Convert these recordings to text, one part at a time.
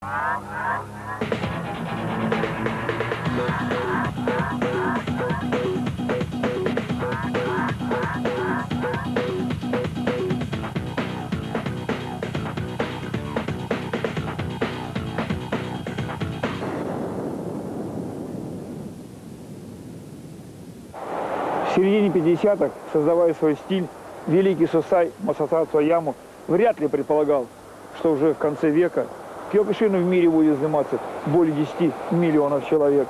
В середине 50-х, создавая свой стиль, великий Сосай Масасацу Аяма вряд ли предполагал, что уже в конце века киокушин в мире будет заниматься более 10 миллионов человек.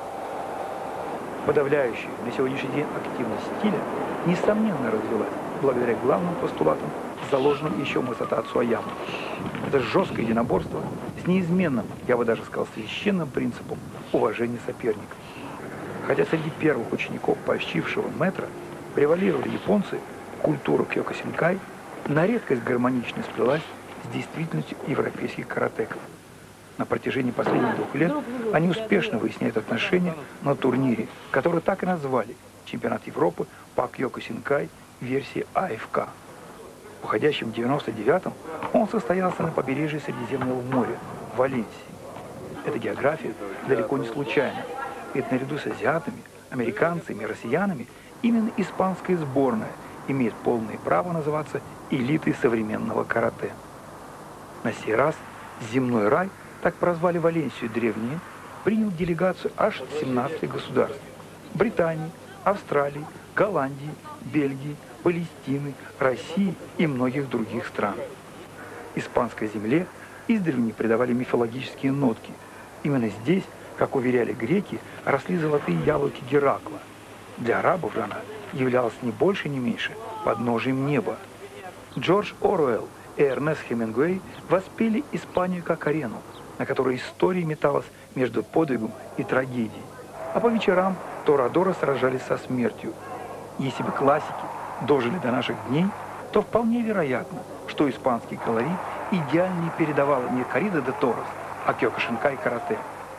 Подавляющая на сегодняшний день активность стиля, несомненно, развилась благодаря главным постулатам, заложенным еще Масасацу Аяма. Это жесткое единоборство с неизменным, я бы даже сказал, священным принципом уважения соперника. Хотя среди первых учеников поощрившего мэтра превалировали японцы, культура киокусинкай на редкость гармонично сплелась с действительностью европейских каратеков. На протяжении последних 2 лет они успешно выясняют отношения на турнире, который так и назвали «Чемпионат Европы по киокусинкай версии АФК». В уходящем 99-м он состоялся на побережье Средиземного моря, в Валенсии. Эта география далеко не случайна. Ведь наряду с азиатами, американцами и россиянами именно испанская сборная имеет полное право называться элитой современного карате. На сей раз земной рай, так прозвали Валенсию древние, принял делегацию аж 17 государств – Британии, Австралии, Голландии, Бельгии, Палестины, России и многих других стран. Испанской земле издревле придавали мифологические нотки. Именно здесь, как уверяли греки, росли золотые яблоки Геракла. Для арабов же она являлась не больше, не меньше подножием неба. Джордж Оруэлл и Эрнест Хемингуэй воспели Испанию как арену, на которой история металась между подвигом и трагедией. А по вечерам торадоры сражались со смертью. Если бы классики дожили до наших дней, то вполне вероятно, что испанский колорит идеально передавал не коррида де торос, а киокушинкай карате.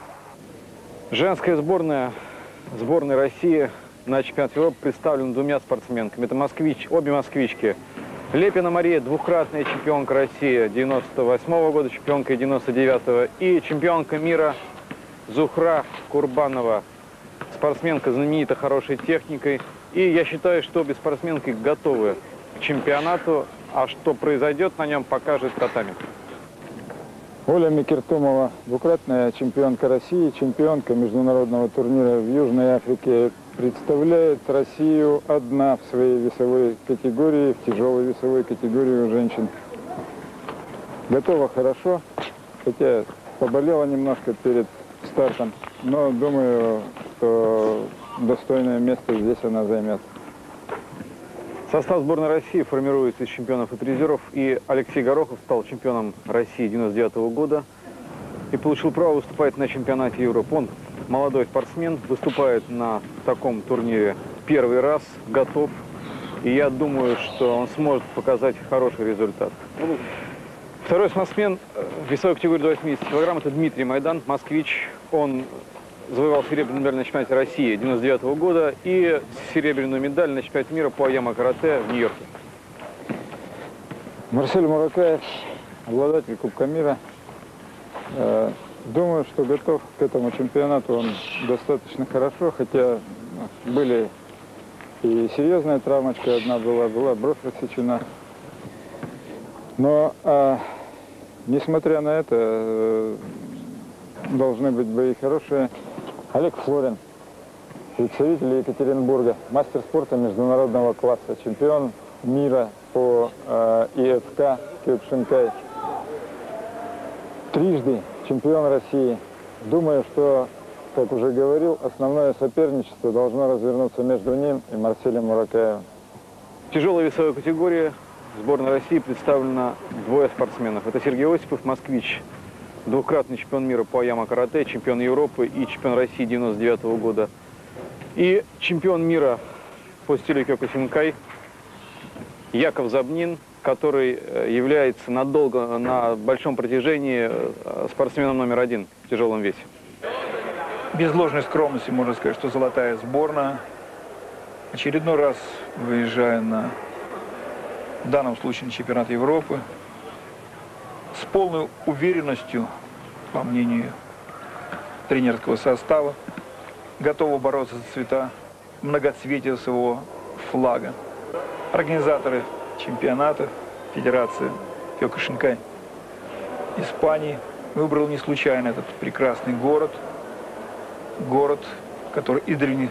Женская сборная России на чемпионате Европы представлена 2 спортсменками. Это обе москвички. Лепина Мария, двукратная чемпионка России 98-го года, чемпионка 99-го. И чемпионка мира Зухра Курбанова, спортсменка знаменита хорошей техникой. И я считаю, что обе спортсменки готовы к чемпионату, а что произойдет на нем, покажет татами. Оля Микертумова, двукратная чемпионка России, чемпионка международного турнира в Южной Африке, представляет Россию одна в своей весовой категории, в тяжелой весовой категории у женщин. Готова хорошо, хотя поболела немножко перед стартом, но думаю, что достойное место здесь она займет. Состав сборной России формируется из чемпионов и призеров, и Алексей Горохов стал чемпионом России 99-го года и получил право выступать на чемпионате Европы. Он молодой спортсмен, выступает на таком турнире первый раз, готов, и я думаю, что он сможет показать хороший результат. Второй спортсмен весовой категории до 80 кг – это Дмитрий Майдан, москвич. Он завоевал серебряную медаль на чемпионате России 99-го года и серебряную медаль на чемпионате мира по аяма-карате в Нью-Йорке. Марсель Муракаев, обладатель Кубка мира. Думаю, что готов к этому чемпионату он достаточно хорошо, хотя были и серьезная травмочка одна была бровь рассечена. Но, несмотря на это, должны быть бои хорошие. Олег Флорин, представитель Екатеринбурга, мастер спорта международного класса, чемпион мира по ИФК киокушинкай, трижды чемпион России. Думаю, что, как уже говорил, основное соперничество должно развернуться между ним и Марселем Муракаевым. В тяжелой весовой категории в сборной России представлено 2 спортсменов. Это Сергей Осипов, москвич, двукратный чемпион мира по аяма-карате, чемпион Европы и чемпион России 99-го года. И чемпион мира по стилю киокушинкай Яков Забнин, который является на большом протяжении спортсменом номер 1 в тяжелом весе. Без ложной скромности можно сказать, что золотая сборная очередной раз, выезжая в данном случае на чемпионат Европы, с полной уверенностью по мнению тренерского состава, готова бороться за цвета многоцветия своего флага. Организаторы чемпионата, Федерация Киокушинкай Испании, выбрал не случайно этот прекрасный город, который издревле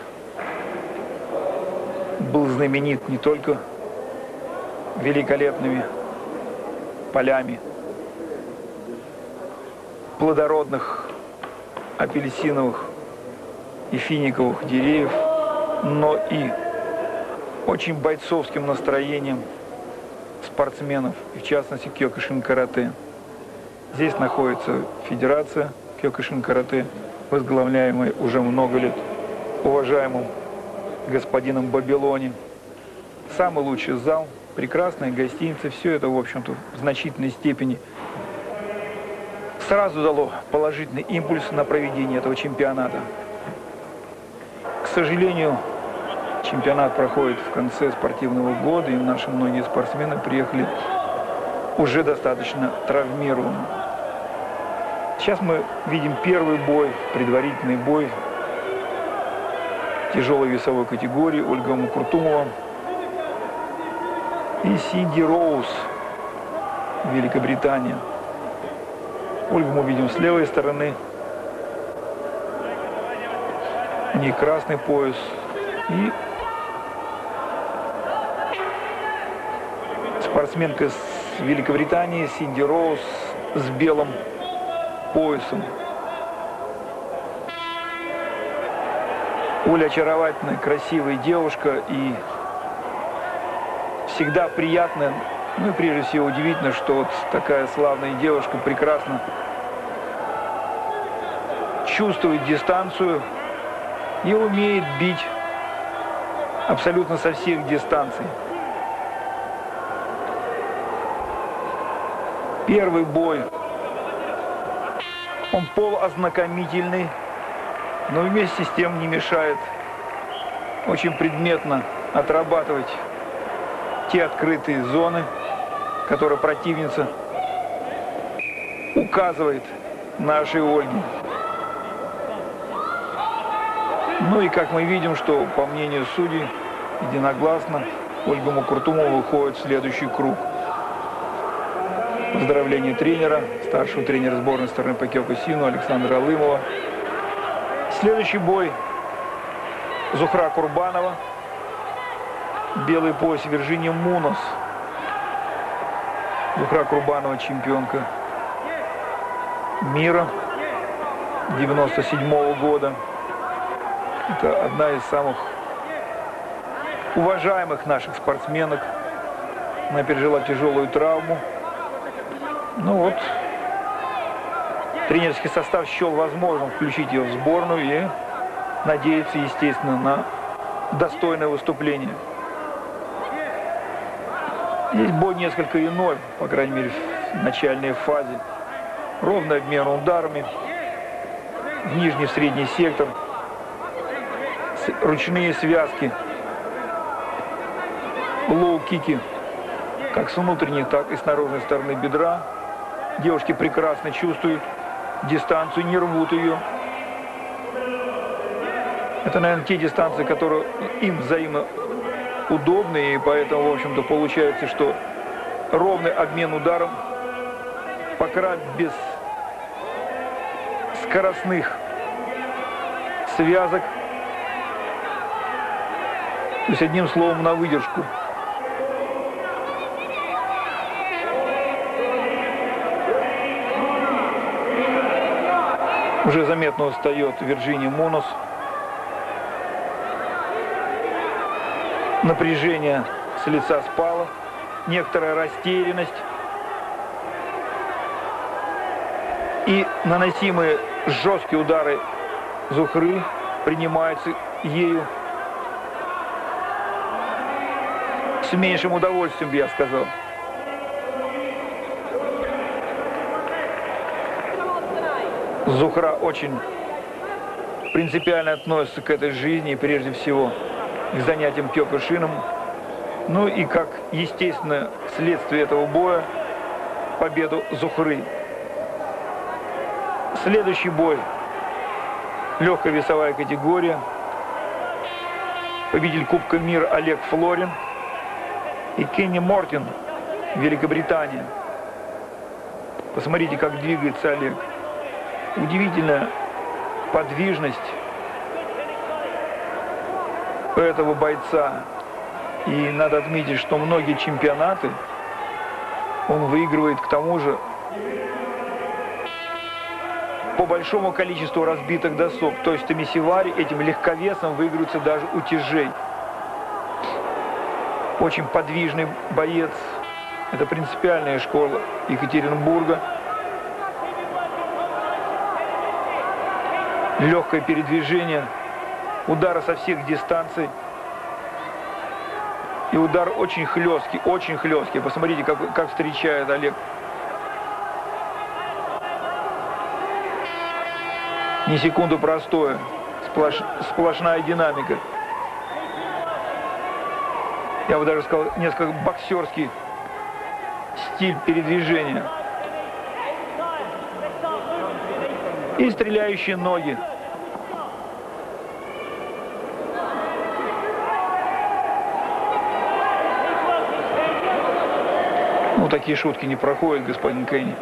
был знаменит не только великолепными полями плодородных апельсиновых и финиковых деревьев, но и очень бойцовским настроением спортсменов, и в частности Киокушин-карате. Здесь находится Федерация Киокушин-карате, возглавляемая уже много лет уважаемым господином Бабилони. Самый лучший зал, прекрасная гостиница, все это, в общем-то, в значительной степени сразу дало положительный импульс на проведение этого чемпионата. К сожалению, чемпионат проходит в конце спортивного года, и наши многие спортсмены приехали уже достаточно травмированными. Сейчас мы видим первый бой, предварительный бой тяжелой весовой категории Ольга Мукуртумова и Синди Роуз, Великобритания. Ольгу мы видим с левой стороны. У нее красный пояс и спортсменка с Великобритании Синди Роуз с белым поясом. Оля очаровательная, красивая девушка, и всегда приятно, ну и прежде всего удивительно, что вот такая славная девушка прекрасно чувствует дистанцию и умеет бить абсолютно со всех дистанций. Первый бой, он полуознакомительный, но вместе с тем не мешает очень предметно отрабатывать те открытые зоны, которые противница указывает нашей Ольге. Ну и как мы видим, что по мнению судей, единогласно Ольга Мукуртумова выходит в следующий круг. Поздравления тренера, старшего тренера сборной страны по киокусину Александра Алымова. Следующий бой Зухра Курбанова, белый пояс Вирджиния Мунос. Зухра Курбанова чемпионка мира 97-го года. Это одна из самых уважаемых наших спортсменок. Она пережила тяжелую травму. Ну вот, тренерский состав счел возможным включить ее в сборную и надеется, естественно, на достойное выступление. Здесь бой несколько иной, по крайней мере, в начальной фазе. Ровный обмен ударами, в нижний, в средний сектор, ручные связки, лоу-кики, как с внутренней, так и с наружной стороны бедра. Девушки прекрасно чувствуют дистанцию, не рвут ее. Это, наверное, те дистанции, которые им взаимно удобны, и поэтому, в общем-то, получается, что ровный обмен ударом, пока без скоростных связок, то есть, одним словом, на выдержку. Уже заметно устает Вирджиния Мунос. Напряжение с лица спало, некоторая растерянность. И наносимые жесткие удары Зухры принимаются ею с меньшим удовольствием, я сказал. Зухра очень принципиально относится к этой жизни, и прежде всего к занятиям киокушином. Ну и как естественное следствие этого боя, победу Зухры. Следующий бой. Легкая весовая категория. Победитель Кубка мира Олег Флорин и Кенни Мортин, Великобритания. Посмотрите, как двигается Олег. Удивительная подвижность этого бойца. И надо отметить, что многие чемпионаты он выигрывает к тому же по большому количеству разбитых досок. То есть Томисивари этим легковесом выигрывается даже у тяжей. Очень подвижный боец. Это принципиальная школа Екатеринбурга. Легкое передвижение, удары со всех дистанций. И удар очень хлесткий, очень хлесткий. Посмотрите, как встречает Олег. Ни секунду простое, сплошная динамика. Я бы даже сказал, несколько боксерский стиль передвижения. И стреляющие ноги. Ну, такие шутки не проходят, господин Кенни.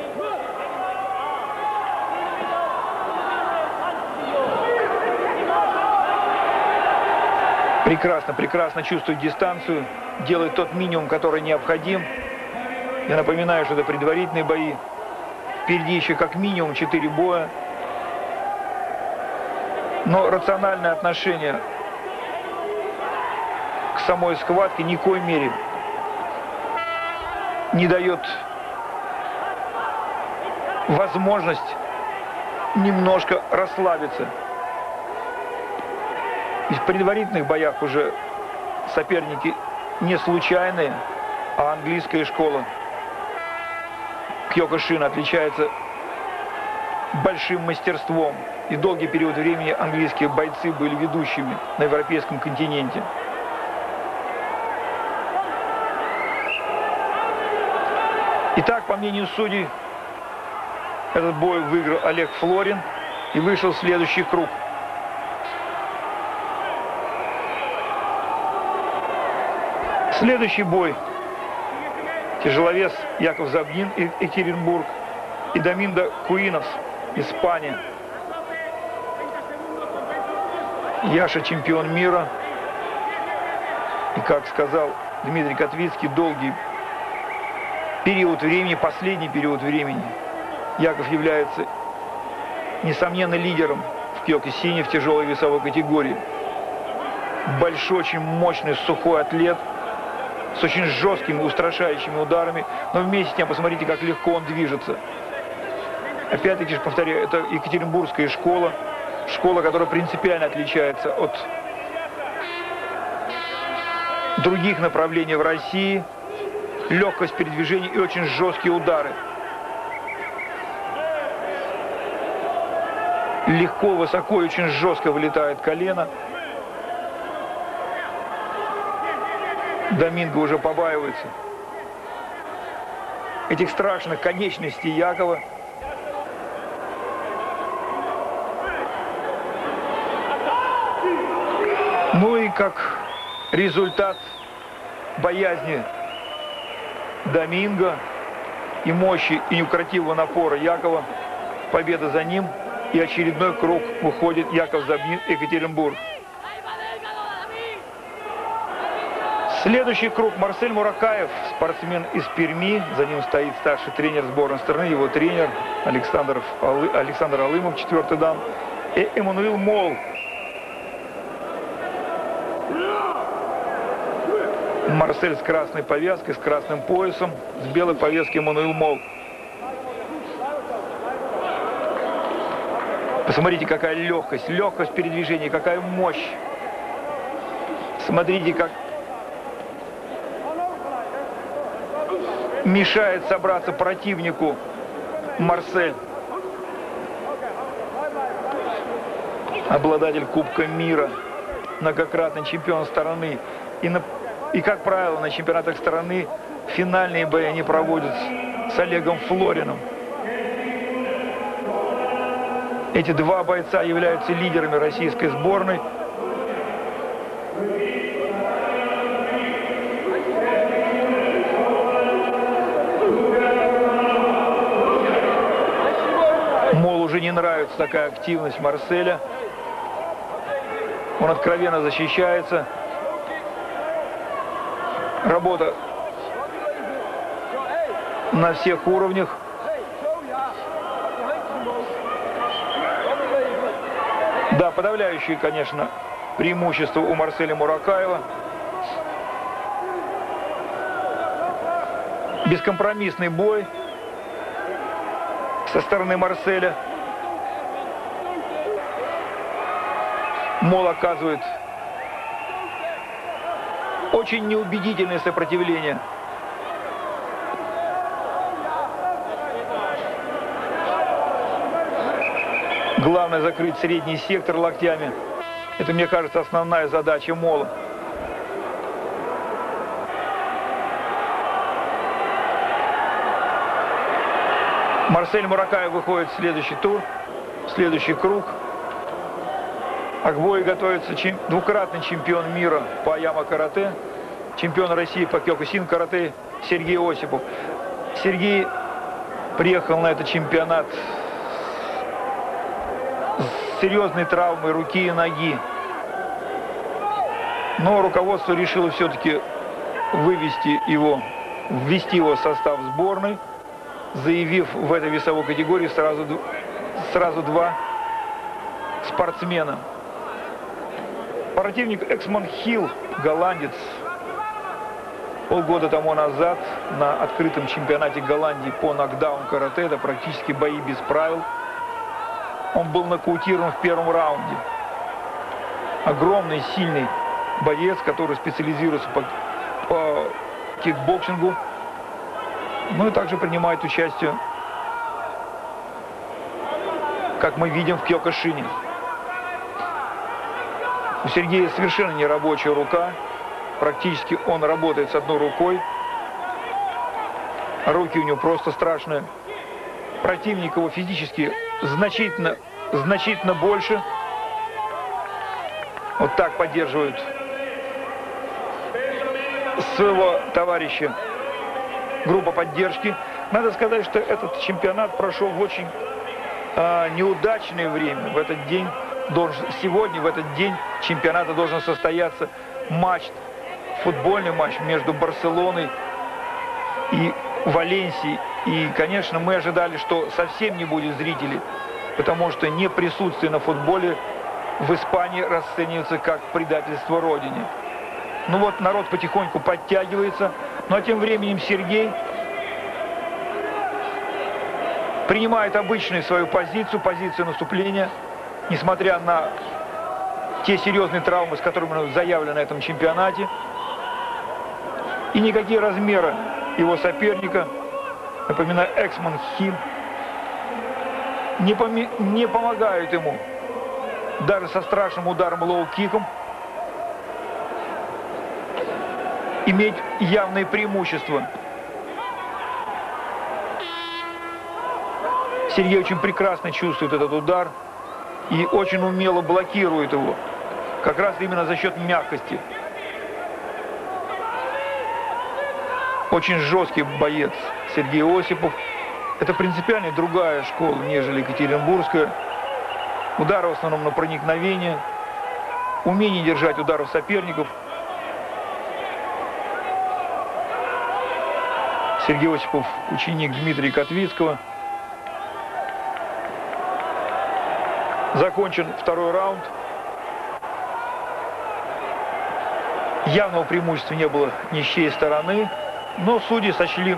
Прекрасно чувствует дистанцию, делает тот минимум, который необходим. Я напоминаю, что это предварительные бои. Впереди еще как минимум 4 боя. Но рациональное отношение к самой схватке ни в коей мере не дает возможность немножко расслабиться. И в предварительных боях уже соперники не случайные, а английская школа Кьокушин отличается большим мастерством. И долгий период времени английские бойцы были ведущими на европейском континенте. Итак, по мнению судей, этот бой выиграл Олег Флорин и вышел в следующий круг. Следующий бой. Тяжеловес Яков Забнин, Екатеринбург, и Доминго Куинос, Испания. Яша чемпион мира. И, как сказал Дмитрий Котвицкий, долгий период времени, последний период времени, Яков является, несомненно, лидером в кёкусине в тяжелой весовой категории. Большой, очень мощный, сухой атлет, с очень жесткими, устрашающими ударами, но вместе с тем, посмотрите, как легко он движется. Опять-таки, повторяю, это екатеринбургская школа, школа, которая принципиально отличается от других направлений в России. Легкость передвижения и очень жесткие удары. Легко, высоко и очень жестко вылетает колено. Доминго уже побаивается этих страшных конечностей Якова. Ну и как результат боязни Доминго и мощи и неукротивого напора Якова, победа за ним, и очередной круг выходит Яков Забнин, Екатеринбург. Следующий круг. Марсель Муракаев, спортсмен из Перми. За ним стоит старший тренер сборной страны, его тренер Александр Алымов, 4-й дан, и Эммануил Мол. Марсель с красной повязкой, с красным поясом, с белой повязкой Эммануил Мол. Посмотрите, какая легкость, легкость передвижения, какая мощь. Смотрите, как мешает собраться противнику Марсель. Обладатель Кубка мира, многократный чемпион страны. И, как правило, на чемпионатах страны финальные бои они проводят с Олегом Флорином. Эти два бойца являются лидерами российской сборной. Мол, уже не нравится такая активность Марселя. Он откровенно защищается. Работа на всех уровнях. Да, подавляющее, конечно, преимущество у Марселя Муракаева. Бескомпромиссный бой со стороны Марселя. Мол оказывает очень неубедительное сопротивление. Главное закрыть средний сектор локтями. Это, мне кажется, основная задача Мола. Марсель Муракаев выходит в следующий тур, в следующий круг. А к бою готовится двукратный чемпион мира по аяма-карате, чемпион России по кёкусин-карате Сергей Осипов. Сергей приехал на этот чемпионат с серьезной травмой руки и ноги. Но руководство решило все-таки ввести его в состав сборной, заявив в этой весовой категории сразу два спортсмена. Противник Эксман Хилл, голландец, полгода тому назад на открытом чемпионате Голландии по нокдаун-карате, это практически бои без правил, он был нокаутирован в первом раунде. Огромный, сильный боец, который специализируется по кикбоксингу, ну и также принимает участие, как мы видим, в кёкушине. У Сергея совершенно не рабочая рука. Практически он работает с одной рукой. Руки у него просто страшные. Противник его физически значительно больше. Вот так поддерживают своего товарища группа поддержки. Надо сказать, что этот чемпионат прошел в очень неудачное время. В этот день сегодня, в этот день чемпионата должен состояться футбольный матч между Барселоной и Валенсией. И, конечно, мы ожидали, что совсем не будет зрителей, потому что неприсутствие на футболе в Испании расценивается как предательство Родине. Ну вот, народ потихоньку подтягивается, ну а тем временем Сергей принимает обычную свою позицию наступления, несмотря на те серьезные травмы, с которыми он заявлен на этом чемпионате. И никакие размеры его соперника, напоминаю, Эксман Хилл, не помогают ему даже со страшным ударом лоу-киком иметь явные преимущества. Сергей очень прекрасно чувствует этот удар и очень умело блокирует его, как раз именно за счет мягкости. Очень жесткий боец Сергей Осипов. Это принципиально другая школа, нежели екатеринбургская. Удары в основном на проникновение, умение держать ударов соперников. Сергей Осипов – ученик Дмитрия Котвицкого. Закончен второй раунд. Явного преимущества не было ни с чьей стороны, но судьи сочли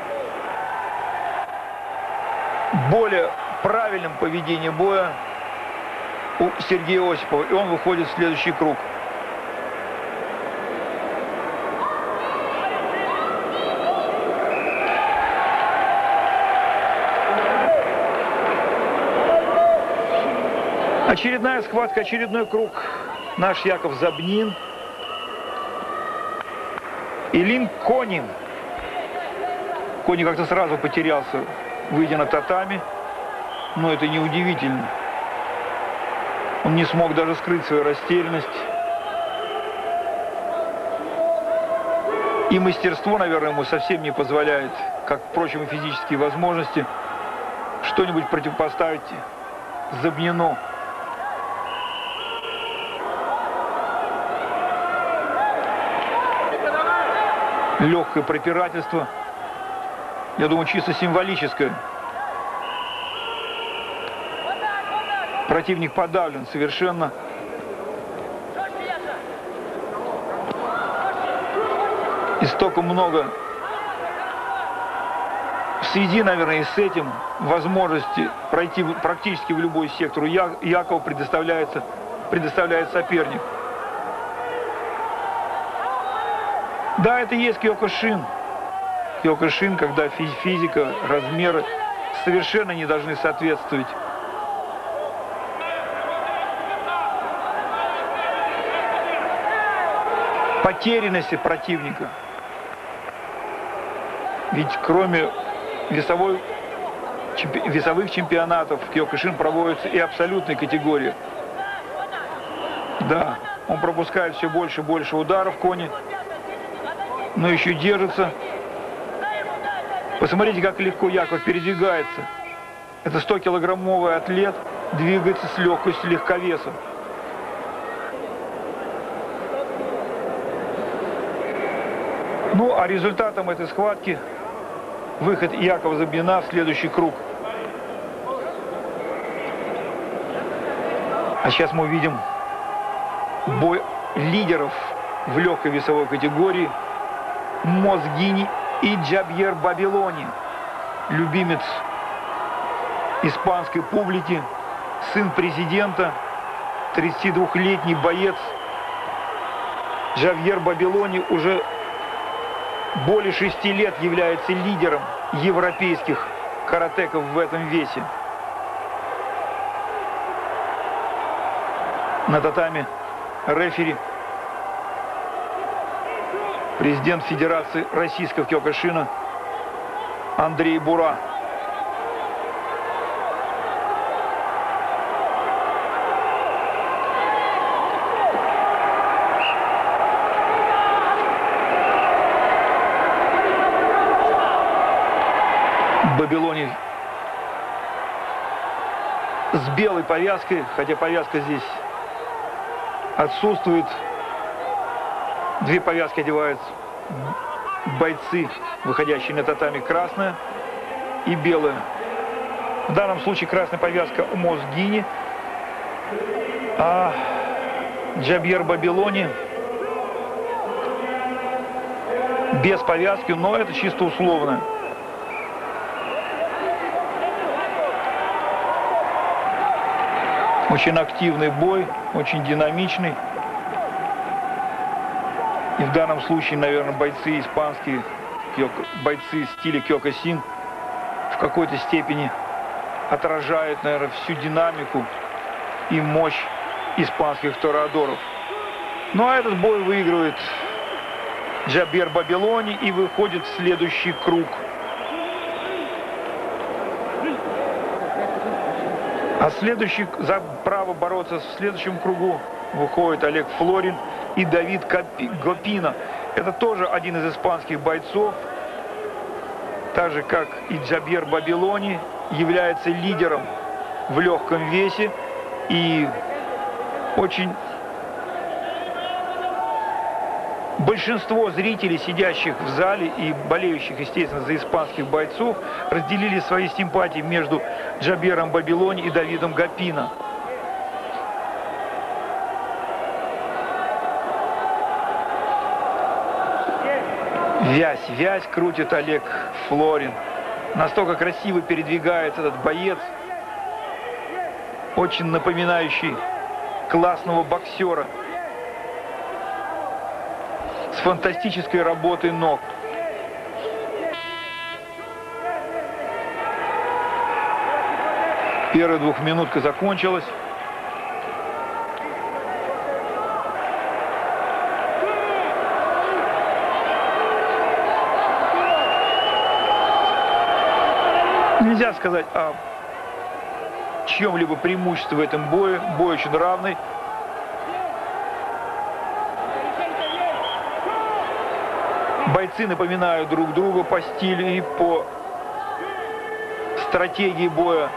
более правильным поведение боя у Сергея Осипова, и он выходит в следующий круг. Очередная схватка, очередной круг. Наш Яков Забнин. Илин Конин. Конин как-то сразу потерялся, выйдя на татами. Но это неудивительно. Он не смог даже скрыть свою растерянность. И мастерство, наверное, ему совсем не позволяет, как, впрочем, и физические возможности, что-нибудь противопоставить Зобнину. Легкое пропирательство, я думаю, чисто символическое. Противник подавлен совершенно. И столько много в связи, наверное, и с этим возможности пройти практически в любой сектор Якову предоставляет соперник. Да, это и есть Киокушин. Киокушин, когда физика, размеры совершенно не должны соответствовать потерянности противника. Ведь кроме весовых чемпионатов Киокушин проводится и абсолютной категории. Да, он пропускает все больше и больше ударов Кони, но еще держится. Посмотрите, как легко Яков передвигается. Это 100-килограммовый атлет двигается с легкостью легковеса. Ну, а результатом этой схватки выход Якова Зобнина в следующий круг. А сейчас мы увидим бой лидеров в легкой весовой категории. Мозгини и Джабьер Бабилони. Любимец испанской публики, сын президента, 32-летний боец. Джабьер Бабилони уже более 6 лет является лидером европейских каратеков в этом весе. На татами рефери президент Федерации российского Киокушина Андрей Бура. Бабилони с белой повязкой, хотя повязка здесь отсутствует. Две повязки одевают бойцы, выходящие на татами, красная и белая. В данном случае красная повязка у Мозгини, а Джабьер Бабилони без повязки, но это чисто условно. Очень активный бой, очень динамичный. И в данном случае, наверное, бойцы испанские, бойцы стиля Киокушин в какой-то степени отражают, наверное, всю динамику и мощь испанских торадоров. Ну а этот бой выигрывает Джабьер Бабилони и выходит в следующий круг. А за право бороться в следующем кругу выходит Олег Флорин и Давид Гопина. Это тоже один из испанских бойцов, так же как и Джабьер Бабилони, является лидером в легком весе. И очень большинство зрителей, сидящих в зале и болеющих, естественно, за испанских бойцов, разделили свои симпатии между Джабьером Бабилони и Давидом Гопина. Вязь крутит Олег Флорин. Настолько красиво передвигается этот боец, очень напоминающий классного боксера, с фантастической работой ног. Первая двухминутка закончилась. Нельзя сказать о чьем-либо преимуществе в этом бое. Бой очень равный. Бойцы напоминают друг друга по стилю и по стратегии боя.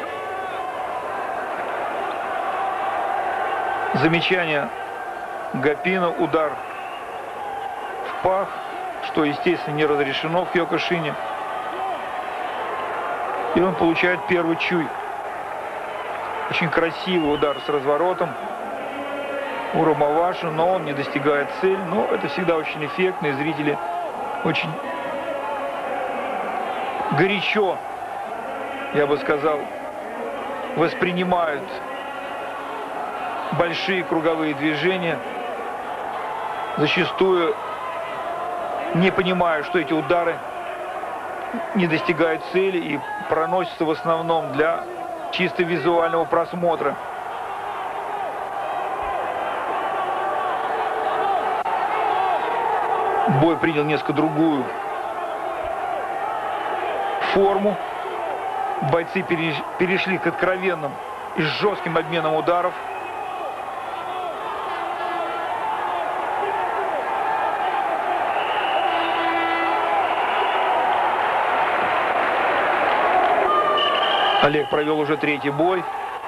Замечание Гапина, удар в пах, что, естественно, не разрешено в Киокушине. И он получает первый чуй. Очень красивый удар с разворотом у Ромаваши, но он не достигает цели. Но это всегда очень эффектно, и зрители очень горячо, я бы сказал, воспринимают большие круговые движения, зачастую не понимая, что эти удары не достигают цели и проносятся в основном для чисто визуального просмотра. Бой принял несколько другую форму. Бойцы перешли к откровенным и жестким обменам ударов. Олег провел уже третий бой.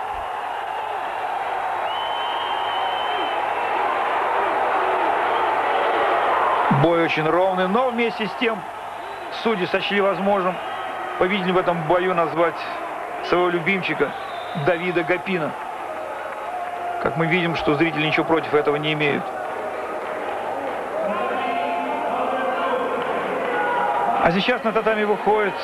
Бой очень ровный, но вместе с тем судьи сочли возможным победителем в этом бою назвать своего любимчика Давида Гапина. Как мы видим, что зрители ничего против этого не имеют. А сейчас на татами выходит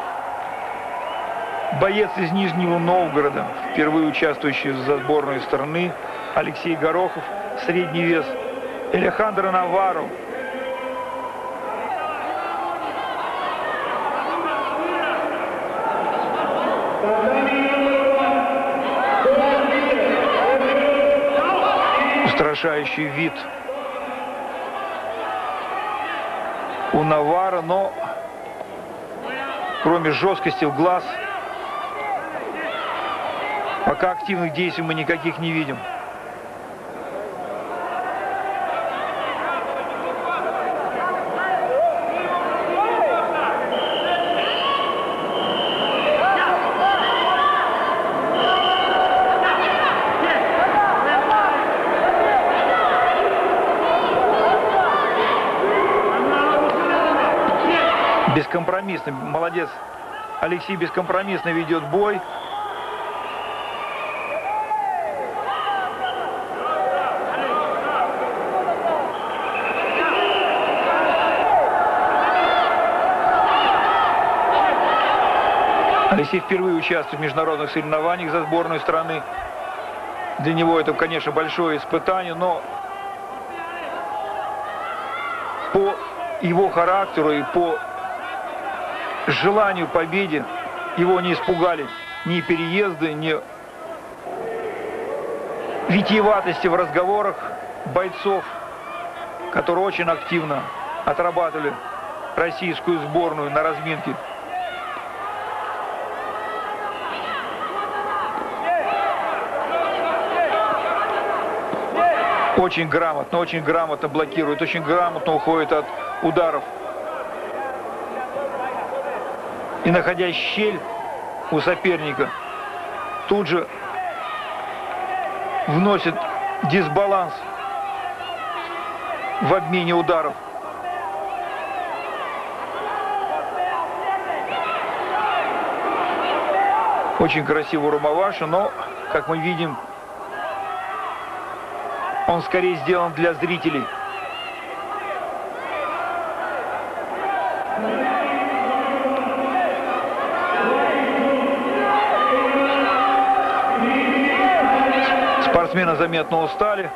боец из Нижнего Новгорода, впервые участвующий за сборную страны, Алексей Горохов, средний вес, Алехандро Наварро. Устрашающий вид у Наварро, но кроме жесткости в глаз, пока активных действий мы никаких не видим. Бескомпромиссно, молодец, Алексей бескомпромиссно ведет бой. Алексей впервые участвует в международных соревнованиях за сборную страны. Для него это, конечно, большое испытание, но по его характеру и по желанию победы его не испугали ни переезды, ни витиеватости в разговорах бойцов, которые очень активно отрабатывали российскую сборную на разминке. Очень грамотно блокирует, очень грамотно уходит от ударов. И находя щель у соперника, тут же вносит дисбаланс в обмене ударов. Очень красиво Ромаваши, но, как мы видим, он скорее сделан для зрителей. Спортсмены заметно устали.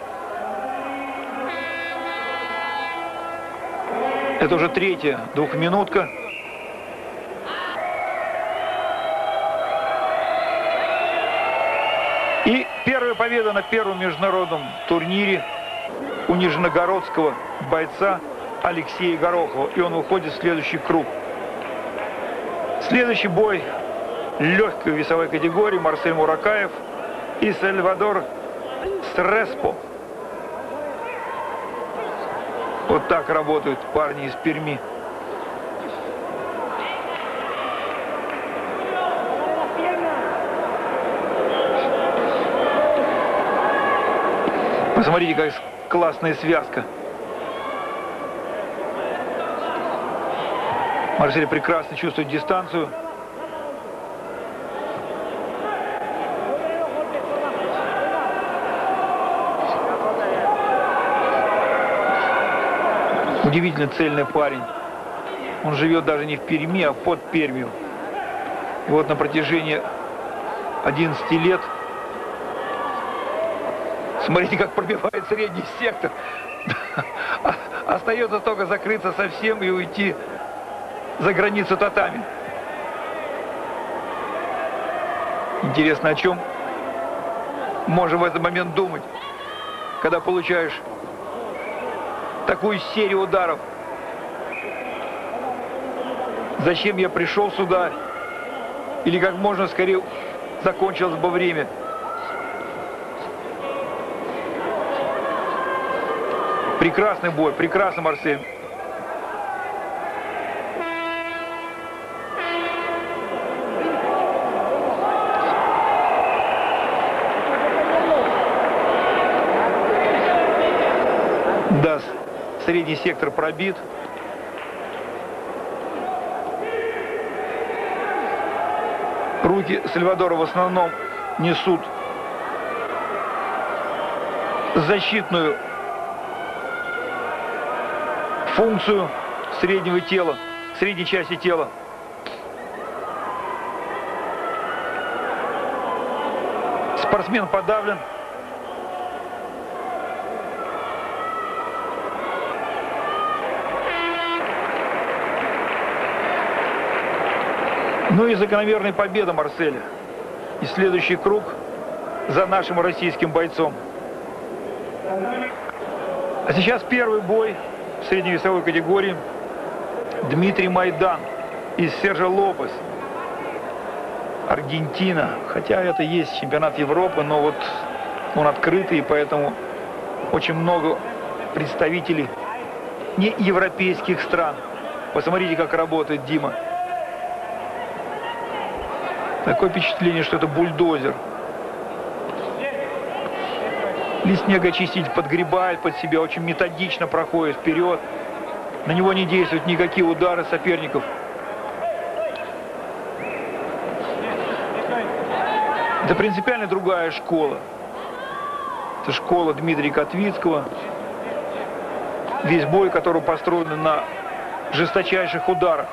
Это уже третья двухминутка. И первая победа на первом международном турнире у нижегородского бойца Алексея Горохова. И он уходит в следующий круг. Следующий бой легкой весовой категории Марсель Муракаев и Сальвадор Среспо. Вот так работают парни из Перми. Посмотрите, как классная связка. Марсель прекрасно чувствует дистанцию. Удивительно цельный парень. Он живет даже не в Перми, а под Пермью. И вот на протяжении 11 лет, смотрите, как пробивает средний сектор. Остается только закрыться совсем и уйти за границу татами. Интересно, о чем можно в этот момент думать, когда получаешь такую серию ударов. Зачем я пришел сюда? Или как можно скорее закончилось бы время? Прекрасный бой, прекрасный, Марсель. Да, средний сектор пробит. Руки Сальвадора в основном несут защитную функцию среднего тела, средней части тела. Спортсмен подавлен. Ну и закономерная победа Марселя. И следующий круг за нашим российским бойцом. А сейчас первый бой в средневесовой категории. Дмитрий Майдан из Серджо Лопес, Аргентина. Хотя это есть чемпионат Европы, но вот он открытый, и поэтому очень много представителей не европейских стран. Посмотрите, как работает Дима. Такое впечатление, что это бульдозер. Или снегоочиститель подгребает под себя, очень методично проходит вперед. На него не действуют никакие удары соперников. Это принципиально другая школа. Это школа Дмитрия Котвицкого. Весь бой, который построен на жесточайших ударах.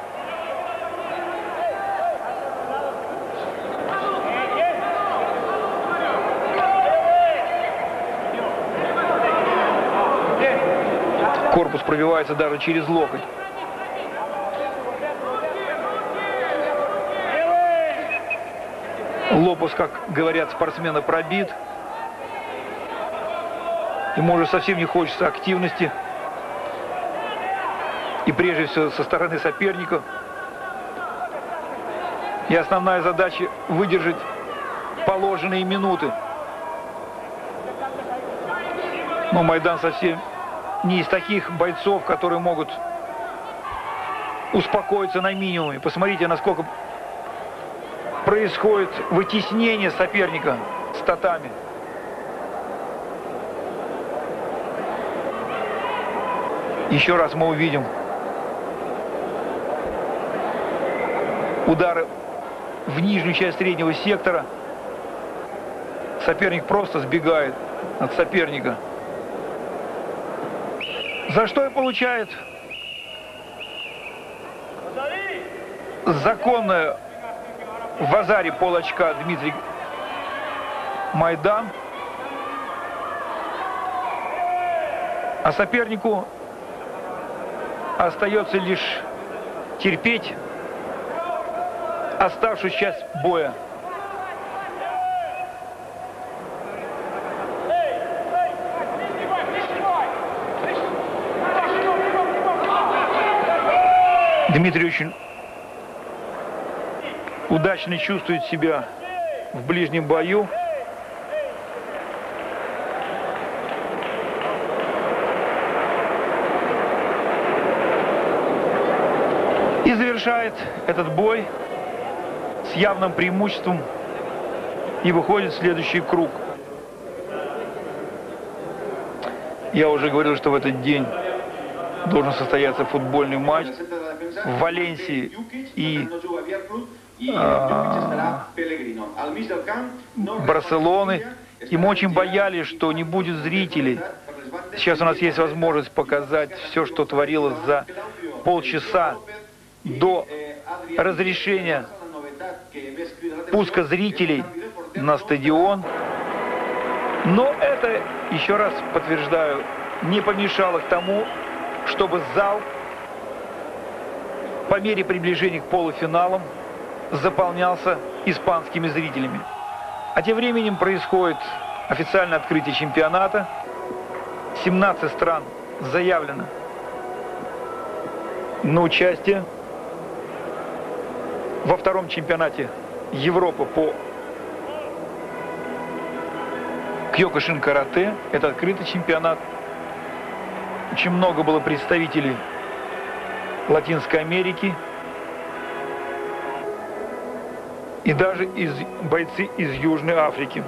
Корпус пробивается даже через локоть. Лопес, как говорят спортсмены, пробит. Ему уже совсем не хочется активности. И прежде всего со стороны соперников. И основная задача — выдержать положенные минуты. Но Майдан совсем не из таких бойцов, которые могут успокоиться на минимуме. Посмотрите, насколько происходит вытеснение соперника с татами. Еще раз мы увидим удары в нижнюю часть среднего сектора. Соперник просто сбегает от соперника. За что и получает законное в Азаре полочка Дмитрий Майдан. А сопернику остается лишь терпеть оставшуюся часть боя. Дмитрий очень удачно чувствует себя в ближнем бою. И завершает этот бой с явным преимуществом и выходит в следующий круг. Я уже говорил, что в этот день должен состояться футбольный матч в Валенсии и Барселоны. И мы очень боялись, что не будет зрителей. Сейчас у нас есть возможность показать все, что творилось за полчаса до разрешения пуска зрителей на стадион. Но это, еще раз подтверждаю, не помешало к тому, чтобы зал по мере приближения к полуфиналам заполнялся испанскими зрителями. А тем временем происходит официальное открытие чемпионата. 17 стран заявлено на участие во втором чемпионате Европы по Кьокушин карате. Это открытый чемпионат. Очень много было представителей Латинской Америки и даже бойцы из Южной Африки.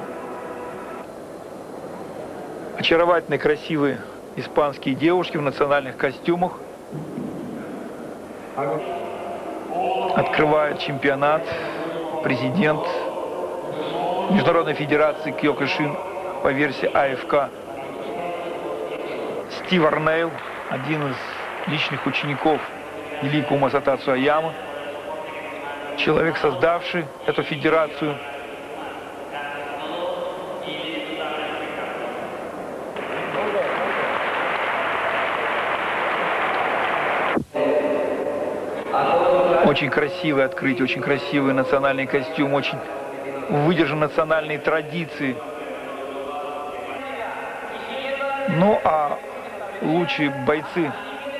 Очаровательные, красивые испанские девушки в национальных костюмах открывают чемпионат президент Международной Федерации Кьокушин по версии АФК Стив Арнейл, один из личных учеников великого Масатацу Аяма, человек, создавший эту федерацию. Очень красивое открытие, очень красивый национальный костюм, очень выдержаны национальные традиции. Ну а лучшие бойцы,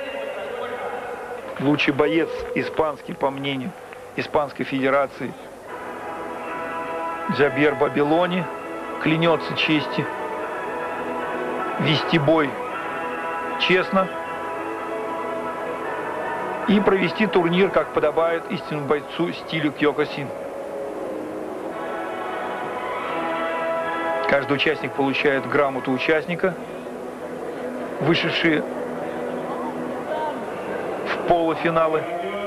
лучший боец испанский, по мнению Испанской Федерации, Джабьер Бабилони, клянется чести вести бой честно и провести турнир, как подобает истинному бойцу стилю Кьокусин. Каждый участник получает грамоту участника, вышедшие в полуфиналы.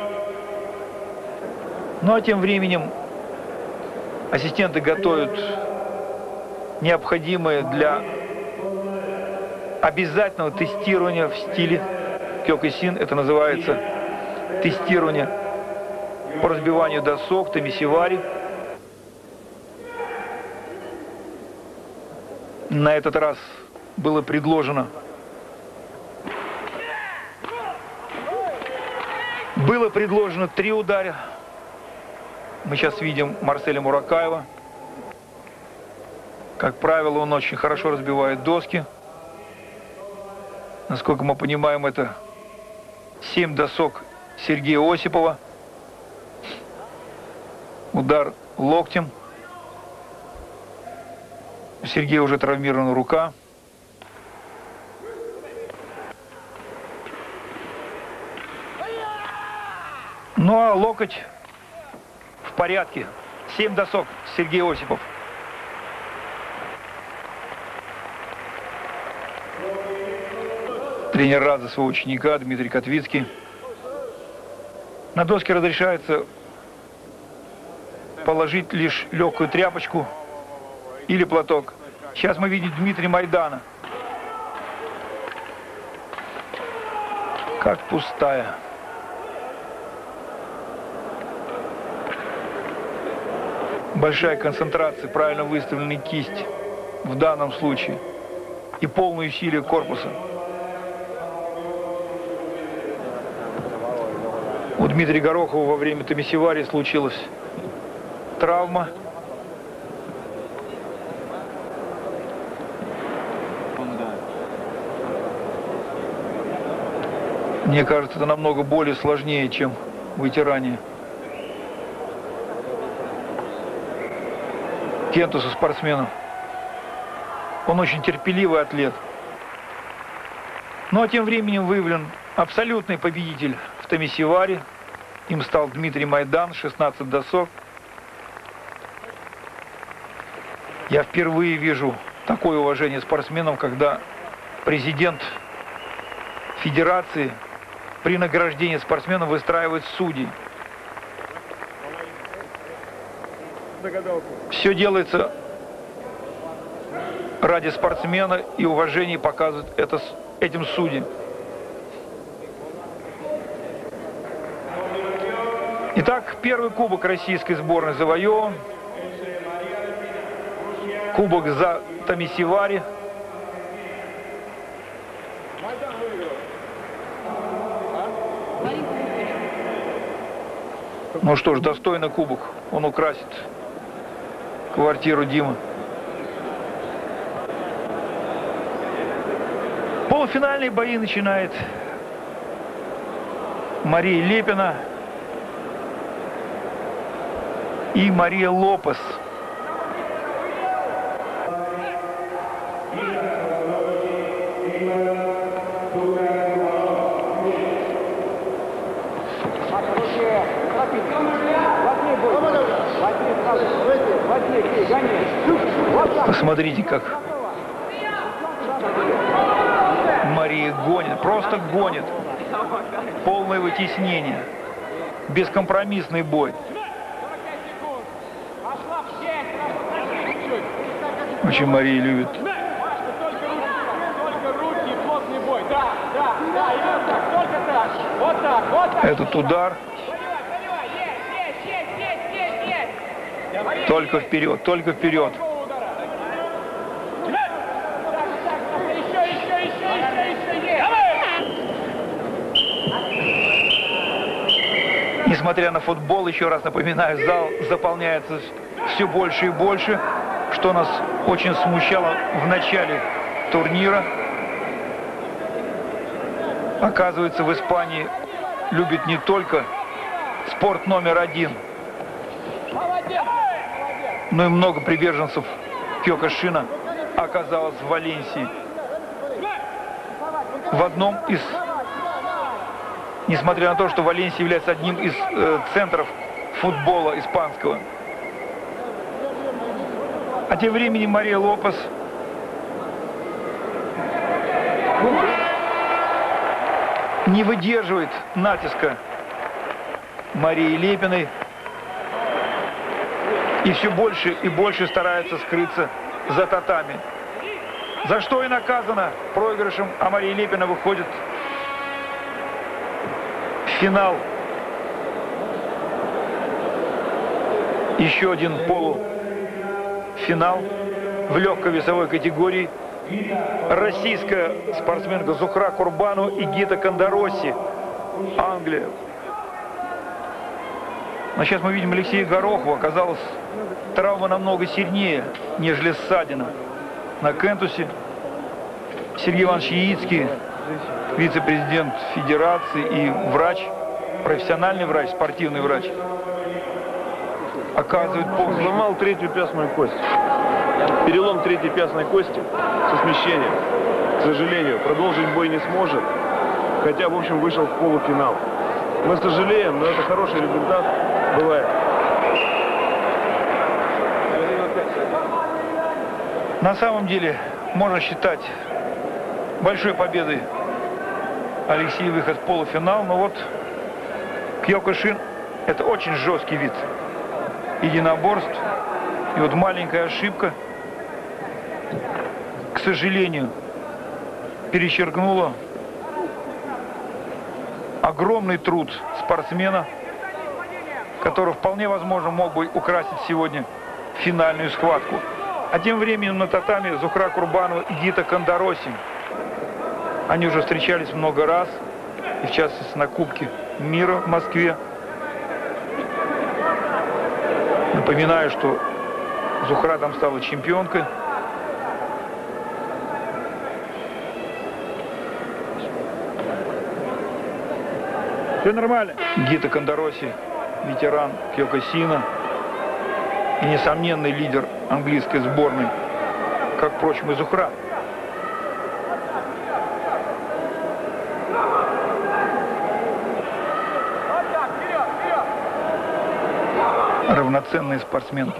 Ну а тем временем ассистенты готовят необходимое для обязательного тестирования в стиле Кьокусин. Это называется тестирование по разбиванию досок, тамисивари. На этот раз было предложено три удара. Мы сейчас видим Марселя Муракаева. Как правило, он очень хорошо разбивает доски. Насколько мы понимаем, это 7 досок Сергея Осипова. Удар локтем. У Сергея уже травмирована рука. Ну а локоть в порядке. 7 досок Сергей Осипов. Тренер рад за своего ученика Дмитрий Котвицкий. На доске разрешается положить лишь легкую тряпочку или платок. Сейчас мы видим Дмитрия Майдана. Как пустая. Большая концентрация, правильно выставленная кисть в данном случае и полное усилие корпуса. У Дмитрия Горохова во время тамисивари случилась травма. Мне кажется, это намного более сложнее, чем вытирание. Кентусу спортсмену. Он очень терпеливый атлет. Ну а тем временем выявлен абсолютный победитель в Томисеваре. Им стал Дмитрий Майдан, 16 досок. Я впервые вижу такое уважение спортсменам, когда президент федерации при награждении спортсменов выстраивает судей. Все делается ради спортсмена, и уважение показывает это этим судьям. Итак, первый кубок российской сборной завоеван. Кубок за Томисевари. Ну что ж, достойный кубок. Он украсит квартиру Димы. Полуфинальные бои начинает Мария Лепина и Мария Лопес. Посмотрите, как Мария гонит, просто гонит. Полное вытеснение. Бескомпромиссный бой. Очень Мария любит. Этот удар. Только вперед, только вперед. Несмотря на футбол, еще раз напоминаю, зал заполняется все больше и больше, что нас очень смущало в начале турнира. Оказывается, в Испании любят не только спорт номер один, но и много приверженцев Киокушина оказалось в Валенсии. В одном из... Несмотря на то, что Валенсия является одним из центров футбола испанского. А тем временем Мария Лопес не выдерживает натиска Марии Лепиной и все больше и больше старается скрыться за татами. За что и наказана проигрышем, а Мария Лепина выходит в финал. Еще один полуфинал в легкой весовой категории. Российская спортсменка Зухра Курбану и Гита Кандароси, Англия. Но сейчас мы видим Алексея Горохова. Оказалось, травма намного сильнее, нежели ссадина на Кентусе. Сергей Иванович Яицкий, вице-президент федерации и врач, профессиональный врач, спортивный врач, оказывает помощь. Сломал третью пястную кость. Перелом третьей пястной кости со смещением. К сожалению, продолжить бой не сможет, хотя, в общем, вышел в полуфинал. Мы сожалеем, но это хороший результат бывает. На самом деле, можно считать большой победой Алексея выход в полуфинал, но вот Киокушин – это очень жесткий вид единоборств. И вот маленькая ошибка, к сожалению, перечеркнула огромный труд спортсмена, который вполне возможно мог бы украсить сегодня финальную схватку. А тем временем на татами Зухра Курбанова и Гита Кандароси. Они уже встречались много раз, и в частности на Кубке мира в Москве. Напоминаю, что Зухра там стала чемпионкой. Все нормально. Гита Кандароси, ветеран Киокушина. и несомненный лидер английской сборной, как, впрочем, и Зухра. Равноценные спортсменки.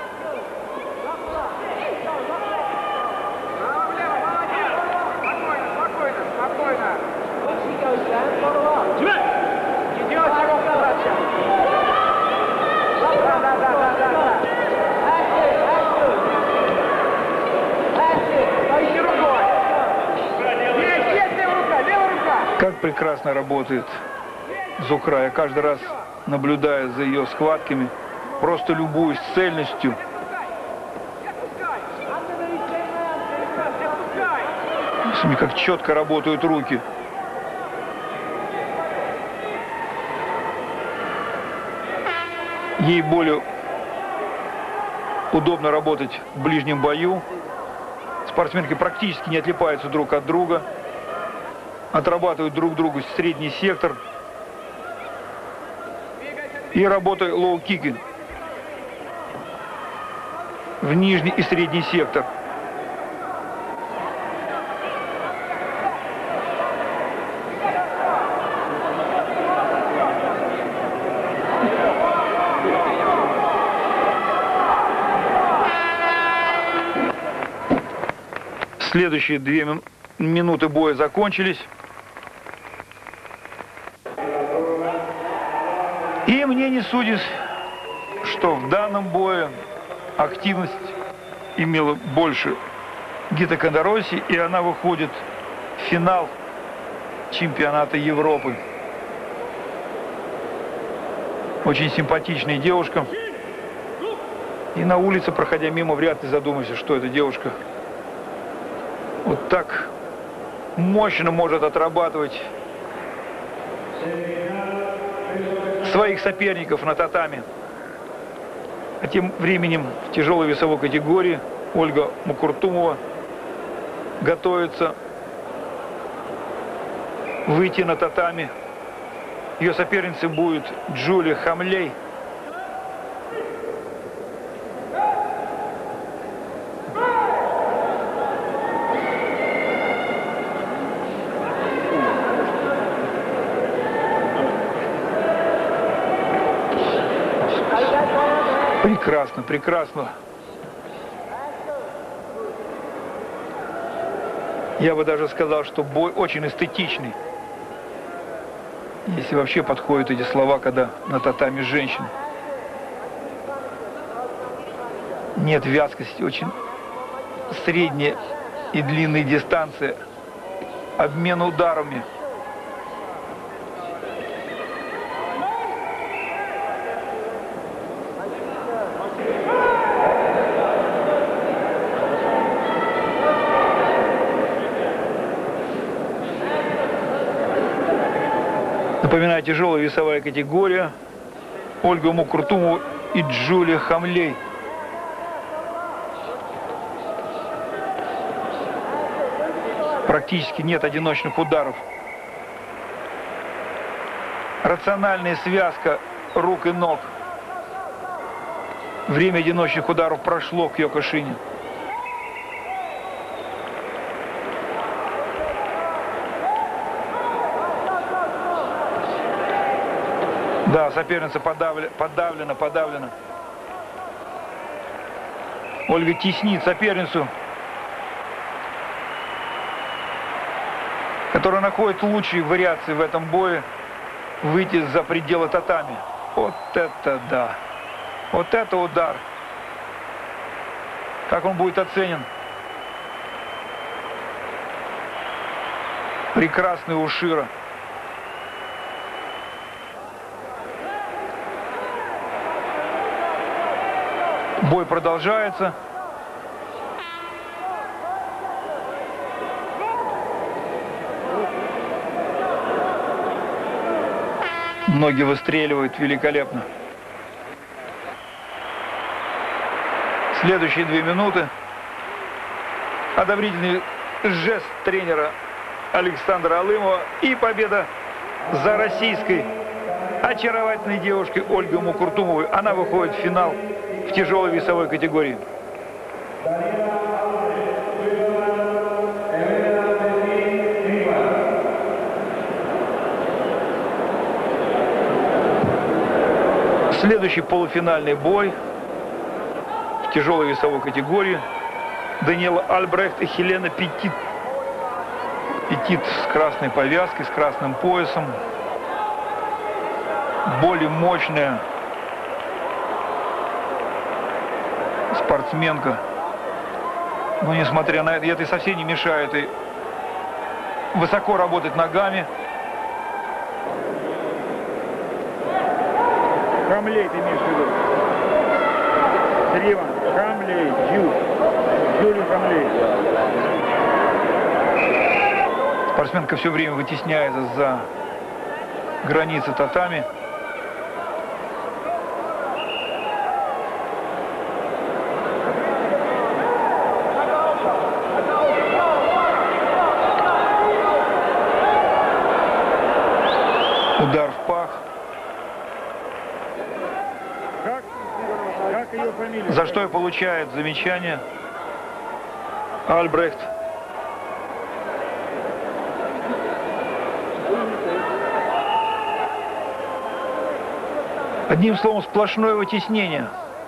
Как прекрасно работает Зухра. Я каждый раз, наблюдая за ее схватками, просто любуюсь цельностью. Смотри, как четко работают руки. Ей более удобно работать в ближнем бою. Спортсменки практически не отлипаются друг от друга. Отрабатывают друг другу средний сектор. И работают лоу-кики в нижний и средний сектор. Следующие 2 минуты боя закончились. И мне не судить, что в данном бое активность имела больше Гита Кандароси, и она выходит в финал чемпионата Европы. Очень симпатичная девушка. И на улице, проходя мимо, вряд ли задумаешься, что эта девушка вот так мощно может отрабатывать своих соперников на татами. А тем временем в тяжелой весовой категории Ольга Мукуртумова готовится выйти на татами. Ее соперницей будет Джулия Хамлей. Прекрасно, прекрасно. Я бы даже сказал, что бой очень эстетичный. Если вообще подходят эти слова, когда на татами женщин. Нет вязкости, очень средняя и длинная дистанция. Обмен ударами. Напоминаю, тяжелая весовая категория. Ольга Мукуртумова и Джулия Хамлей. Практически нет одиночных ударов. Рациональная связка рук и ног. Время одиночных ударов прошло к Киокушине. Да, соперница подавлена. Ольга теснит соперницу, которая находит лучшие вариации в этом бое выйти за пределы татами. Вот это да! Вот это удар! Как он будет оценен? Прекрасный у Шира. Бой продолжается. Ноги выстреливают великолепно. Следующие 2 минуты. Одобрительный жест тренера Александра Алымова. И победа за российской очаровательной девушкой Ольгой Мукуртумовой. Она выходит в финал в тяжелой весовой категории. Следующий полуфинальный бой в тяжелой весовой категории. Даниэл Альбрехт и Хелена Петит. Петит с красной повязкой, с красным поясом. Более мощная спортсменка. Но несмотря на это совсем не мешает и высоко работать ногами. Хамлей ты имеешь в виду? Сриван, Хамлей, Юлю Хамлей. Спортсменка все время вытесняется за границы татами. Удар в пах. Как ее фамилия? За что и получает замечание Альбрехт. Одним словом, сплошное вытеснение.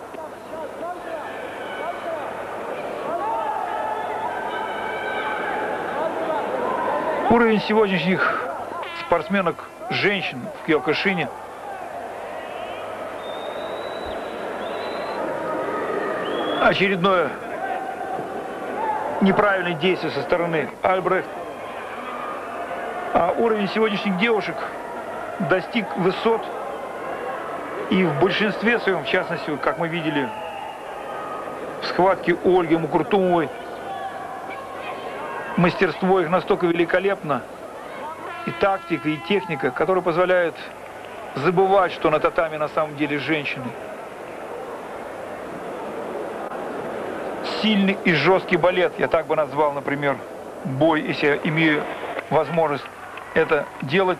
Уровень сегодняшних спортсменок женщин в Киокушине очередное неправильное действие со стороны Альбрехт. А уровень сегодняшних девушек достиг высот, и в большинстве своем, в частности, как мы видели в схватке у Ольги Мукуртумовой, мастерство их настолько великолепно, и тактика, и техника, которая позволяет забывать, что на татами на самом деле женщины. Сильный и жесткий балет, я так бы назвал, например, бой, если я имею возможность это делать.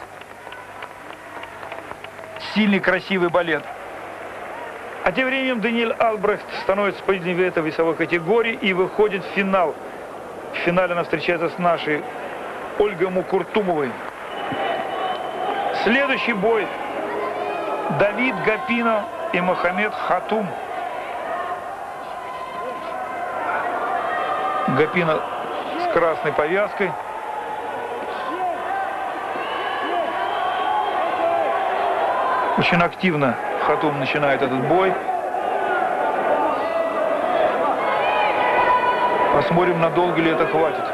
Сильный, красивый балет. А тем временем Даниэль Альбрехт становится победителем этой весовой категории и выходит в финал. В финале она встречается с нашей Ольгой Мукуртумовой. Следующий бой. Давид Гапинов и Мохаммед Хатум. Гапинов с красной повязкой. Очень активно Хатум начинает этот бой. Посмотрим, надолго ли это хватит.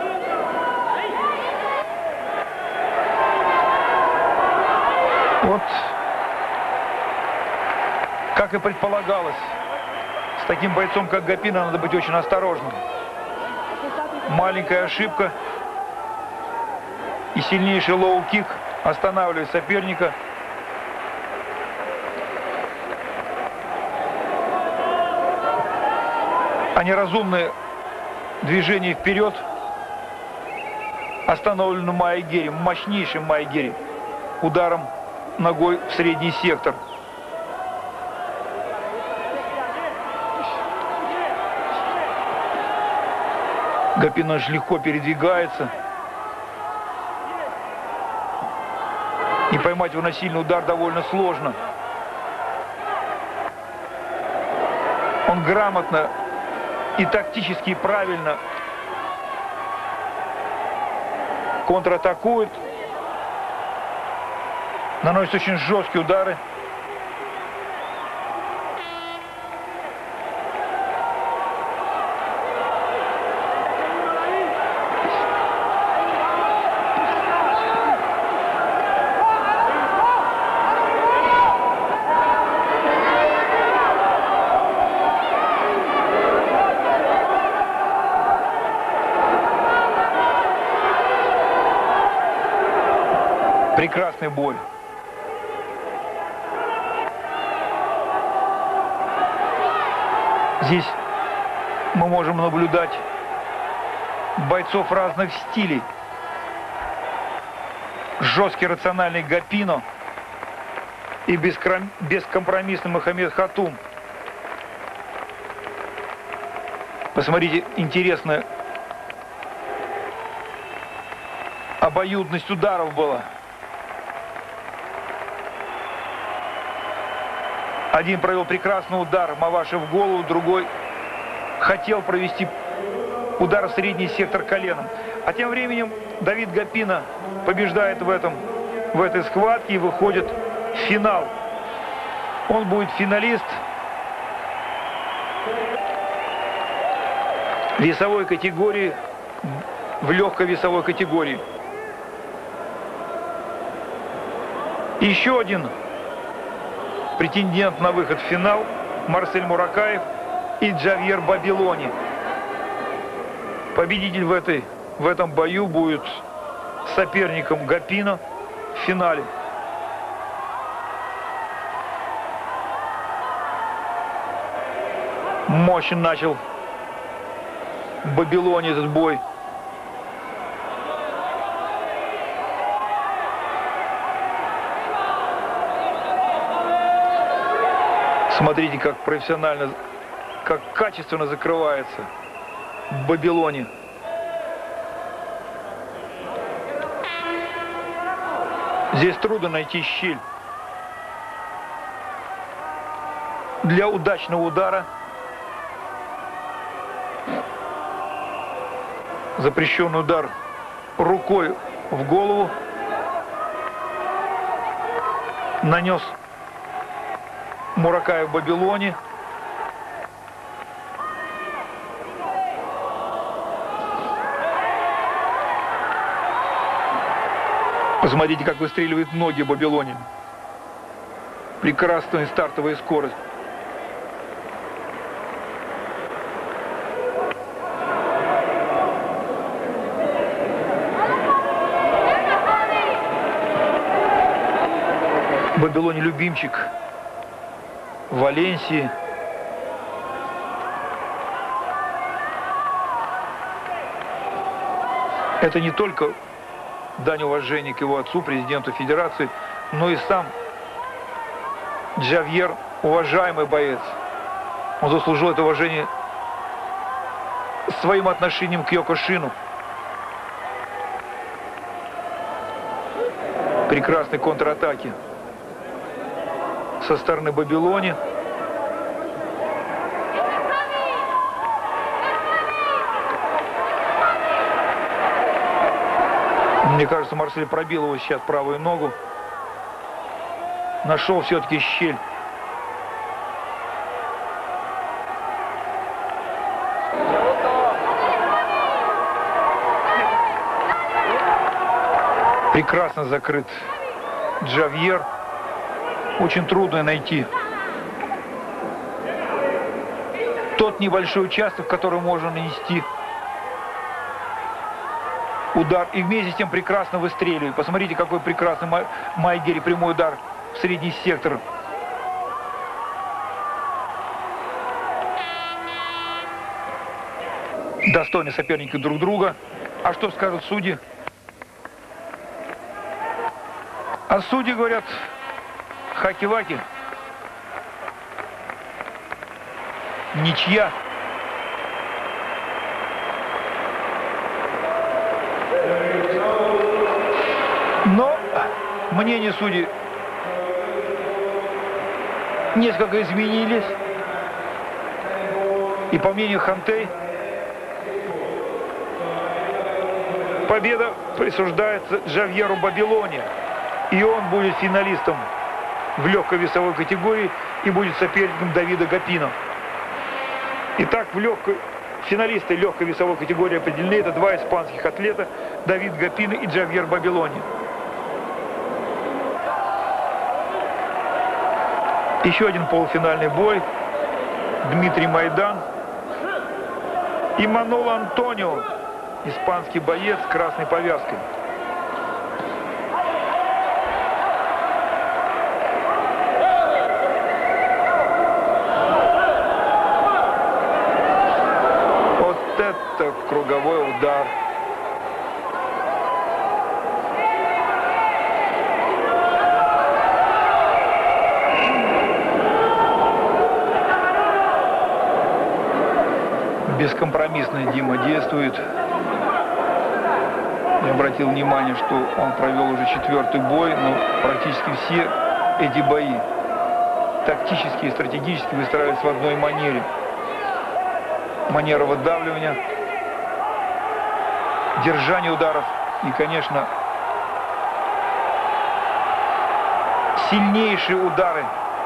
Вот, как и предполагалось, с таким бойцом, как Гапинов, надо быть очень осторожным. Маленькая ошибка и сильнейший лоу-кик останавливает соперника. А неразумное движение вперед остановлено Майей Гери, мощнейшим Майей Гери, ударом ногой в средний сектор. Гапинов легко передвигается. И поймать его на сильный удар довольно сложно. Он грамотно и тактически правильно контратакует. Наносит очень жесткие удары. Прекрасный бой. Здесь мы можем наблюдать бойцов разных стилей. Жесткий, рациональный Гапинов и бескомпромиссный Мухаммед Хатум. Посмотрите, интересная обоюдность ударов была. Один провел прекрасный удар Маваши в голову, другой хотел провести удар в средний сектор коленом. А тем временем Давид Гапино побеждает в этой схватке и выходит в финал. Он будет финалист весовой категории, в легкой весовой категории. Еще один претендент на выход в финал — Марсель Муракаев и Джавьер Бабилони. Победитель в этом бою будет соперником Гапино в финале. Мощно начал Бабилони этот бой. Смотрите, как профессионально, как качественно закрывается Бабилони. Здесь трудно найти щель для удачного удара. Запрещенный удар рукой в голову нанес Муракаев Бабилони. Посмотрите, как выстреливает ноги Бабилони. Прекрасная стартовая скорость. Бабилони любимчик Валенсии. Это не только дань уважения к его отцу, президенту федерации, но и сам Джавьер уважаемый боец. Он заслужил это уважение своим отношением к Йокошину. Прекрасной контратаки со стороны Бабилони. Мне кажется, Марсель пробил его сейчас правую ногу. Нашел все-таки щель. Прекрасно закрыт Джавьер. Очень трудно найти тот небольшой участок, в который можно нанести удар. И вместе с тем прекрасно выстреливает. Посмотрите, какой прекрасный Майгери прямой удар в средний сектор. Достойны соперники друг друга. А что скажут судьи? А судьи говорят: хаки-ваки. Ничья. Но мнения судей несколько изменились. И по мнению Хантей, победа присуждается Джавьеру Бабилони. И он будет финалистом в легкой весовой категории и будет соперником Давида Гапино. Итак, финалисты легкой весовой категории определены. Это два испанских атлета: Давид Гапино и Джавьер Бабилони. Еще один полуфинальный бой. Дмитрий Майдан и Маноло Антонио, испанский боец с красной повязкой. Вот это круговой удар. Бескомпромиссно Дима действует. Я обратил внимание, что он провел уже 4-й бой, но практически все эти бои тактически и стратегически выстраивались в одной манере. Манера выдавливания, держание ударов и, конечно, сильнейшие удары.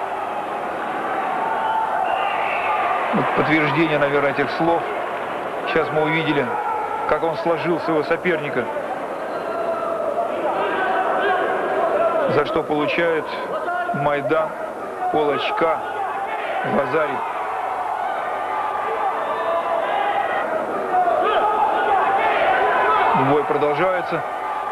Вот подтверждение, наверное, этих слов. Сейчас мы увидели, как он сложил своего соперника, за что получает Майдан пол очка в Азаре. Бой продолжается.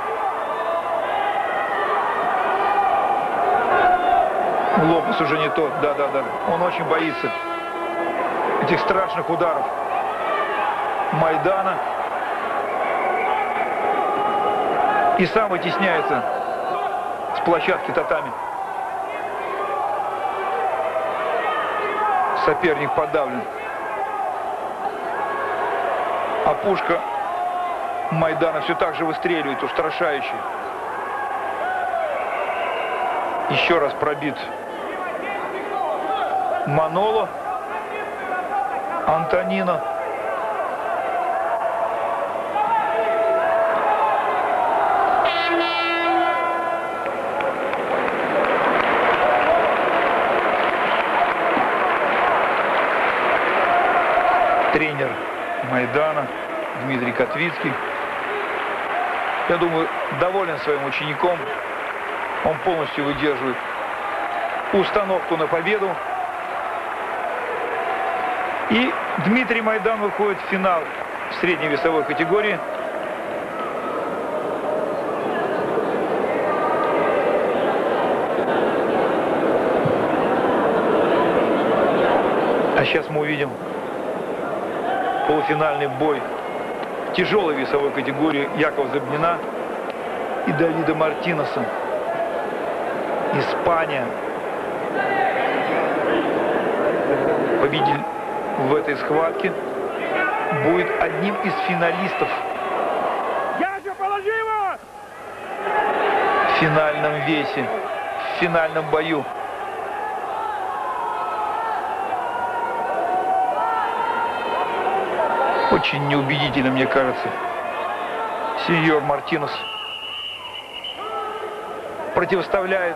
Лопес уже не тот, да. Он очень боится этих страшных ударов Майдана. И сам вытесняется с площадки татами. Соперник подавлен. А пушка Майдана все так же выстреливает, устрашающе. Еще раз пробит Маноло, Антонина. Тренер Майдана Дмитрий Котвицкий, я думаю, доволен своим учеником. Он полностью выдерживает установку на победу. И Дмитрий Майдан выходит в финал в средней весовой категории. А сейчас мы увидим полуфинальный бой в тяжелой весовой категории Якова Зобнина и Давида Мартинеса. Испания. Победитель в этой схватке будет одним из финалистов в финальном весе, в финальном бою. Очень неубедительно, мне кажется, сеньор Мартинес противоставляет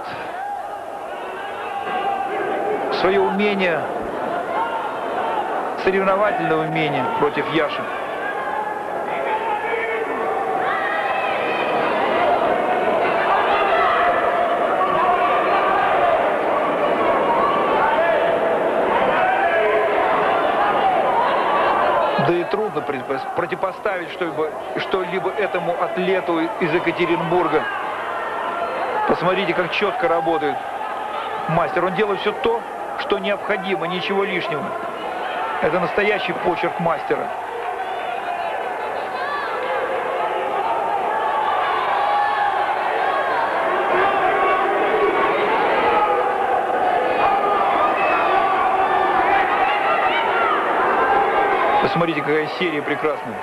свое умение, соревновательное умение против Яши. Да и трудно противопоставить что-либо этому атлету из Екатеринбурга. Посмотрите, как четко работает мастер. Он делает все то, что необходимо, ничего лишнего. Это настоящий почерк мастера. Посмотрите, какая серия прекрасная.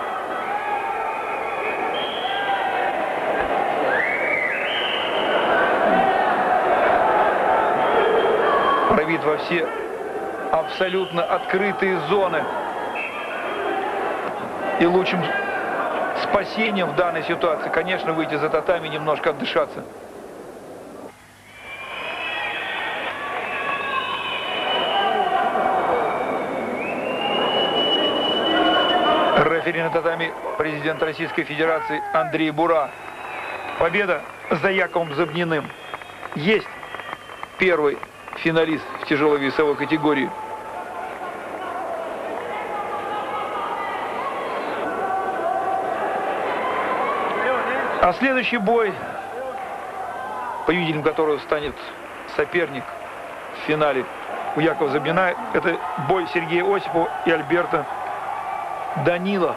Пробит во все абсолютно открытые зоны. И лучшим спасением в данной ситуации, конечно, выйти за татами и немножко отдышаться. Рефери на татами президент Российской Федерации Андрей Бура. Победа за Яковом Зобниным. Есть первый финалист в тяжелой весовой категории. А следующий бой, победителем которого станет соперник в финале у Якова Зобнина, это бой Сергея Осипова и Альберта Данила.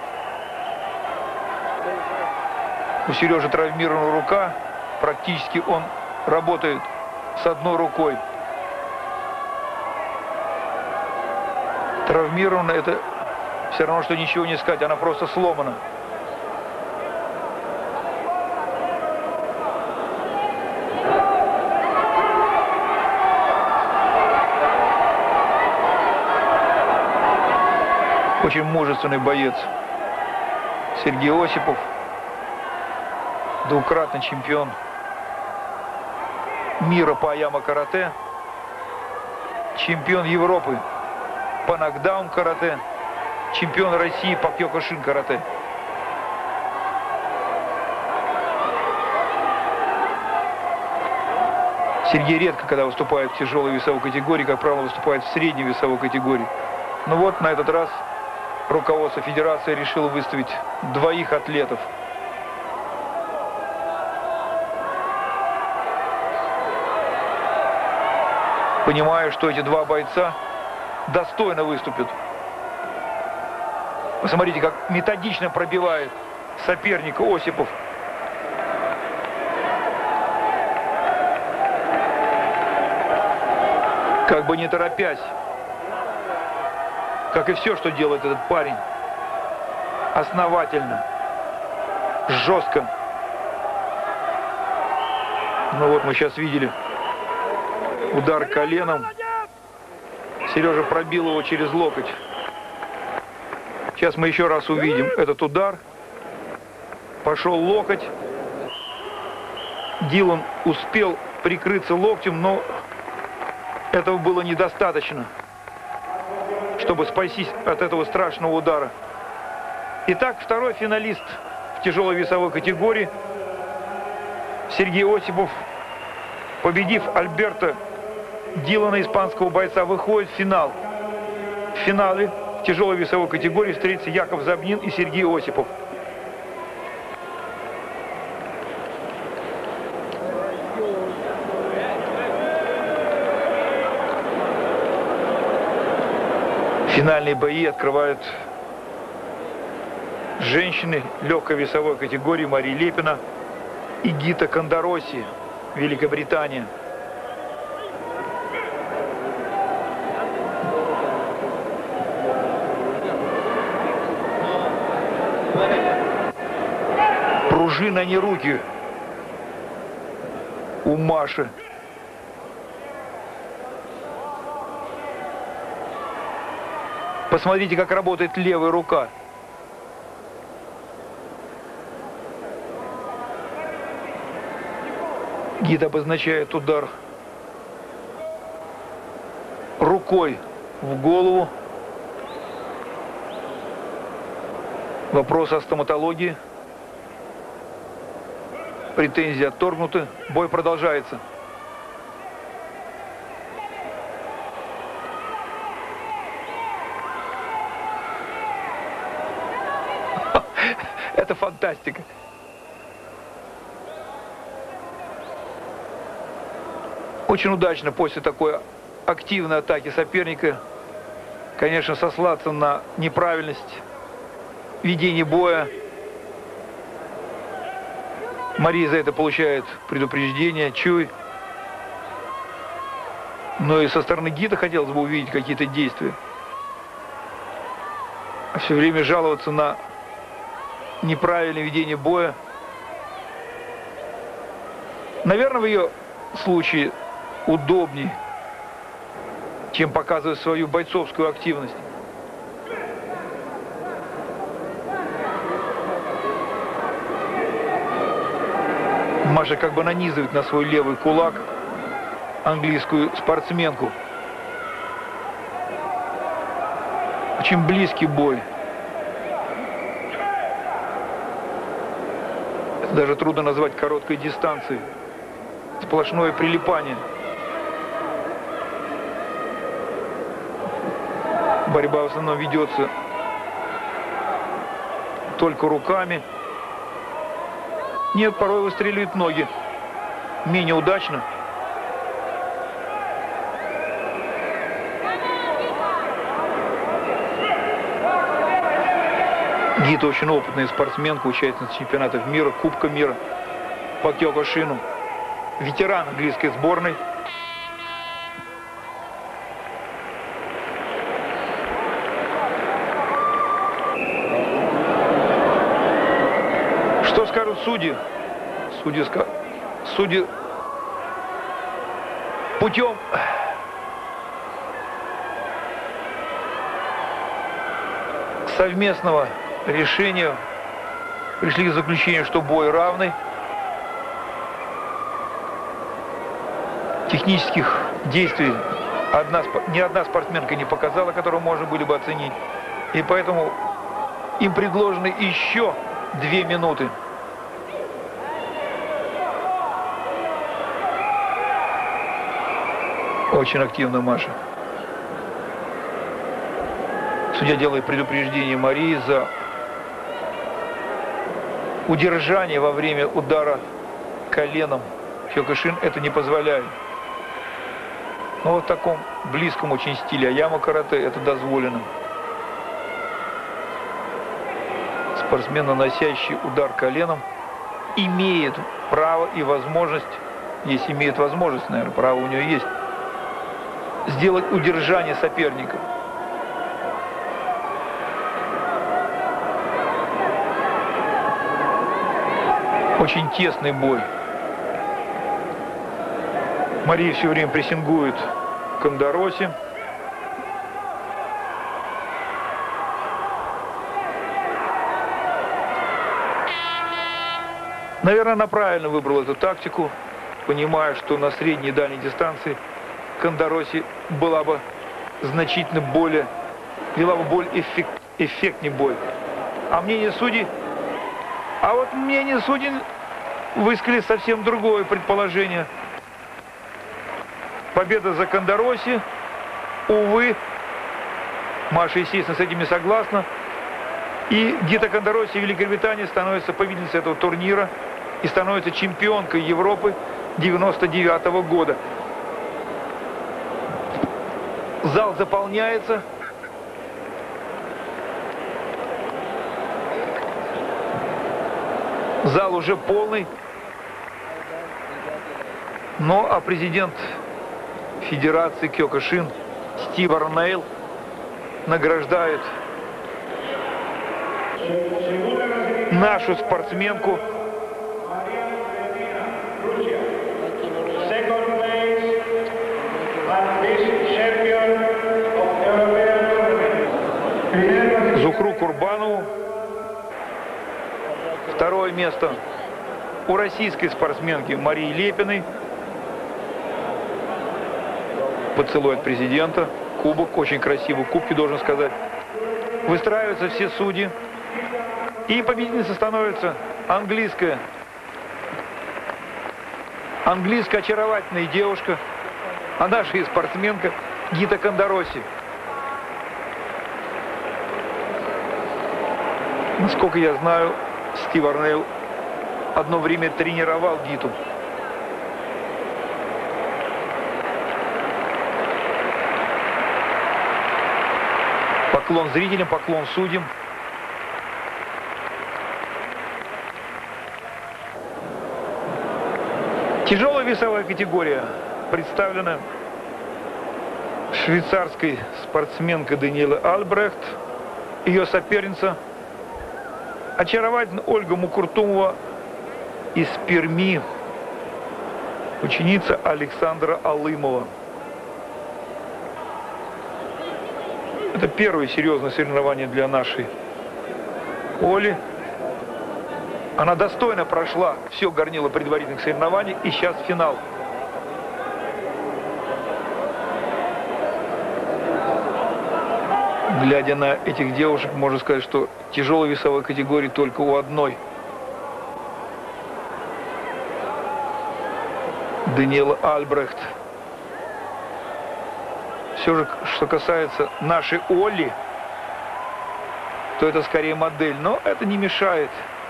У Сережи травмирована рука. Практически он работает с одной рукой. Травмировано это Все равно, что ничего не сказать, она просто сломана. Очень мужественный боец Сергей Осипов, двукратный чемпион мира по аяма-карате, чемпион Европы по нокдаун-карате, чемпион России по кёкушин-карате. Сергей редко, когда выступает в тяжелой весовой категории, как правило, выступает в средней весовой категории. Но вот на этот раз руководство федерации решило выставить двоих атлетов. Понимаю, что эти два бойца достойно выступят. Посмотрите, как методично пробивает соперника Осипов. Как бы не торопясь. Как и все, что делает этот парень. Основательно. Жестко. Ну вот мы сейчас видели удар коленом. Сережа пробил его через локоть. Сейчас мы еще раз увидим этот удар. Пошел локоть. Дилан успел прикрыться локтем, но этого было недостаточно, чтобы спастись от этого страшного удара. Итак, второй финалист в тяжелой весовой категории Сергей Осипов, победив Альберто Дилана, испанского бойца, выходит в финал. В финале в тяжелой весовой категории встретятся Яков Забнин и Сергей Осипов. Финальные бои открывают женщины легкой весовой категории Мария Лепина и Гита Кондороси, Великобритания. Пружина, не руки у Маши. Посмотрите, как работает левая рука. Гид обозначает удар рукой в голову. Вопрос о стоматологии. Претензии отторгнуты. Бой продолжается. Это фантастика. Очень удачно после такой активной атаки соперника, конечно, сослаться на неправильность ведения боя. Мария за это получает предупреждение, чуй. Но и со стороны Гита хотелось бы увидеть какие-то действия. А все время жаловаться на неправильное ведение боя. Наверное, в ее случае удобнее, чем показывать свою бойцовскую активность. Маша как бы нанизывает на свой левый кулак английскую спортсменку. Очень близкий бой. Это даже трудно назвать короткой дистанцией. Сплошное прилипание. Борьба в основном ведется только руками. Нет, порой выстреливают ноги. Менее удачно. Гита очень опытная спортсменка, участница чемпионатов мира, Кубка мира по кёкушину. Ветеран английской сборной. судьи путем совместного решения пришли к заключению, что бой равный. Технических действий ни одна спортсменка не показала, которую можно были бы оценить. И поэтому им предложены еще 2 минуты. Очень активно Маша. Судья делает предупреждение Марии за удержание во время удара коленом. Кёкушин это не позволяет. Но вот в таком близком очень стиле аяма карате это дозволено. Спортсмен, наносящий удар коленом, имеет право и возможность, если имеет возможность, наверное, право у него есть, сделать удержание соперника. Очень тесный бой. Мария все время прессингует Кандароси. Наверное, она правильно выбрала эту тактику, понимая, что на средней и дальней дистанции Кандароси была бы значительно более, вела бы более эффектнее бой. А мнение судей высказали совсем другое предположение. Победа за Кандароси, увы, Маша, естественно, с этим не согласна. И Гита Кандароси, Великобритания, становится победительницей этого турнира и становится чемпионкой Европы 99-го года. Зал заполняется. Зал уже полный. Но а президент Федерации Кёкушин Стив Арнейл награждает нашу спортсменку Зухру Курбанову. Второе место у российской спортсменки Марии Лепиной. Поцелуй от президента. Кубок, очень красивый кубки, должен сказать. Выстраиваются все судьи. И победительницей становится английская очаровательная девушка, а наша и спортсменка Гита Кандароси. Насколько я знаю, Стив Арнейл одно время тренировал Гиту. Поклон зрителям, поклон судьям. Тяжелая весовая категория представлена швейцарской спортсменкой Даниэлой Альбрехт. Ее соперница очаровательная Ольга Мукуртумова из Перми, ученица Александра Алымова. Это первое серьезное соревнование для нашей Оли. Она достойно прошла все горнило предварительных соревнований, и сейчас финал. Глядя на этих девушек, можно сказать, что тяжелой весовой категории только у одной. Даниэла Альбрехт. Все же, что касается нашей Олли, то это скорее модель, но это не мешает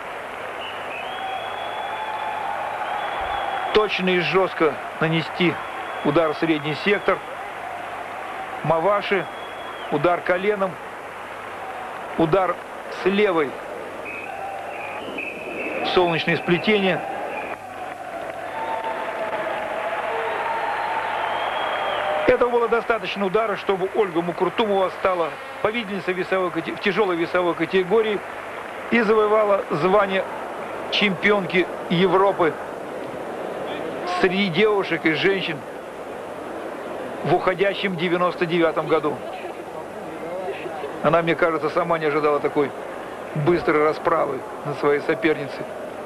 точно и жестко нанести удар в средний сектор. Маваши, удар коленом, удар с левой в солнечное сплетение. Этого было достаточно удара, чтобы Ольга Мукуртумова стала победительницей в тяжелой весовой категории и завоевала звание чемпионки Европы среди девушек и женщин в уходящем 99-м году. Она, мне кажется, сама не ожидала такой быстрой расправы над своей соперницей.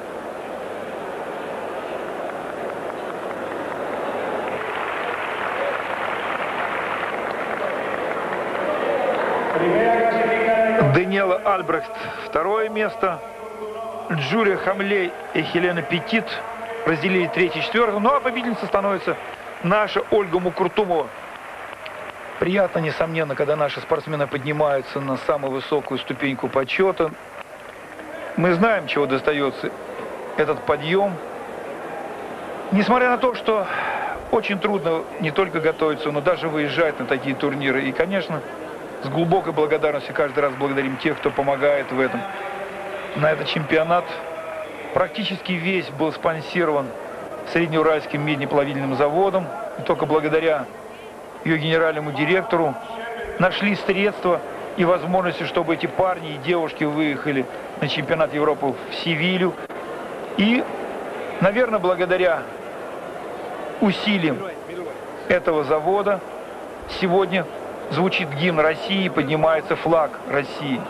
Даниэла Альбрехт второе место. Джулия Хамлей и Хелена Петит разделили третье и четвертое. Ну а победительницей становится наша Ольга Мукуртумова. Приятно, несомненно, когда наши спортсмены поднимаются на самую высокую ступеньку почета. Мы знаем, чего достается этот подъем. Несмотря на то, что очень трудно не только готовиться, но даже выезжать на такие турниры. И, конечно, с глубокой благодарностью каждый раз благодарим тех, кто помогает в этом. На этот чемпионат практически весь был спонсирован Среднеуральским меднеплавильным заводом. И только благодаря ее генеральному директору нашли средства и возможности, чтобы эти парни и девушки выехали на чемпионат Европы в Севилью. И, наверное, благодаря усилиям этого завода сегодня звучит гимн России, поднимается флаг России.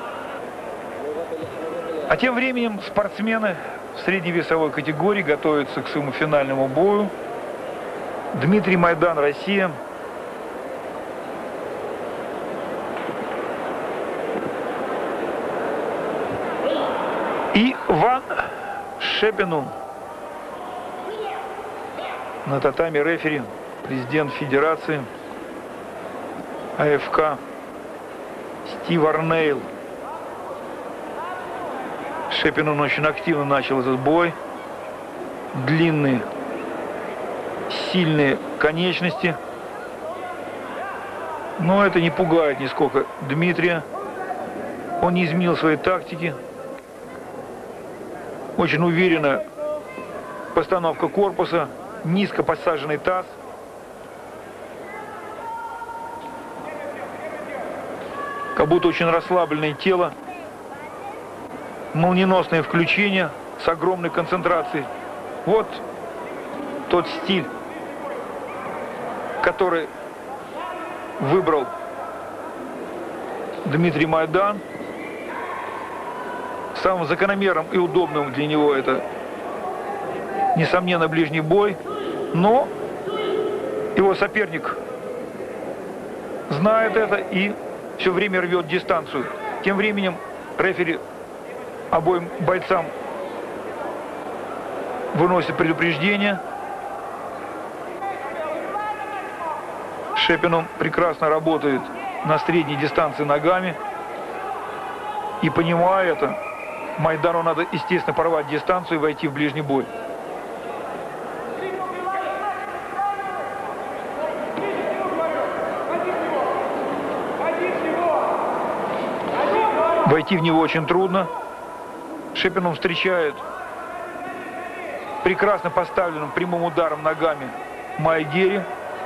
А тем временем спортсмены в средней весовой категории готовятся к своему финальному бою. Дмитрий Майдан, Россия. И Ван Шепенун. На татами рефери, президент Федерации АФК Стив Арнейл. Шепенун очень активно начал этот бой. Длинные, сильные конечности. Но это не пугает нисколько Дмитрия. Он не изменил своей тактики. Очень уверенная постановка корпуса, низко посаженный таз. Как будто очень расслабленное тело. Молниеносное включение с огромной концентрацией. Вот тот стиль, который выбрал Дмитрий Майдан. Самым закономерным и удобным для него это, несомненно, ближний бой. Но его соперник знает это и все время рвет дистанцию. Тем временем рефери обоим бойцам выносит предупреждение. Шепенун прекрасно работает на средней дистанции ногами. И понимая это, Майдану надо, естественно, порвать дистанцию и войти в ближний бой. Войти в него очень трудно. Шепенун встречает прекрасно поставленным прямым ударом ногами Майгери.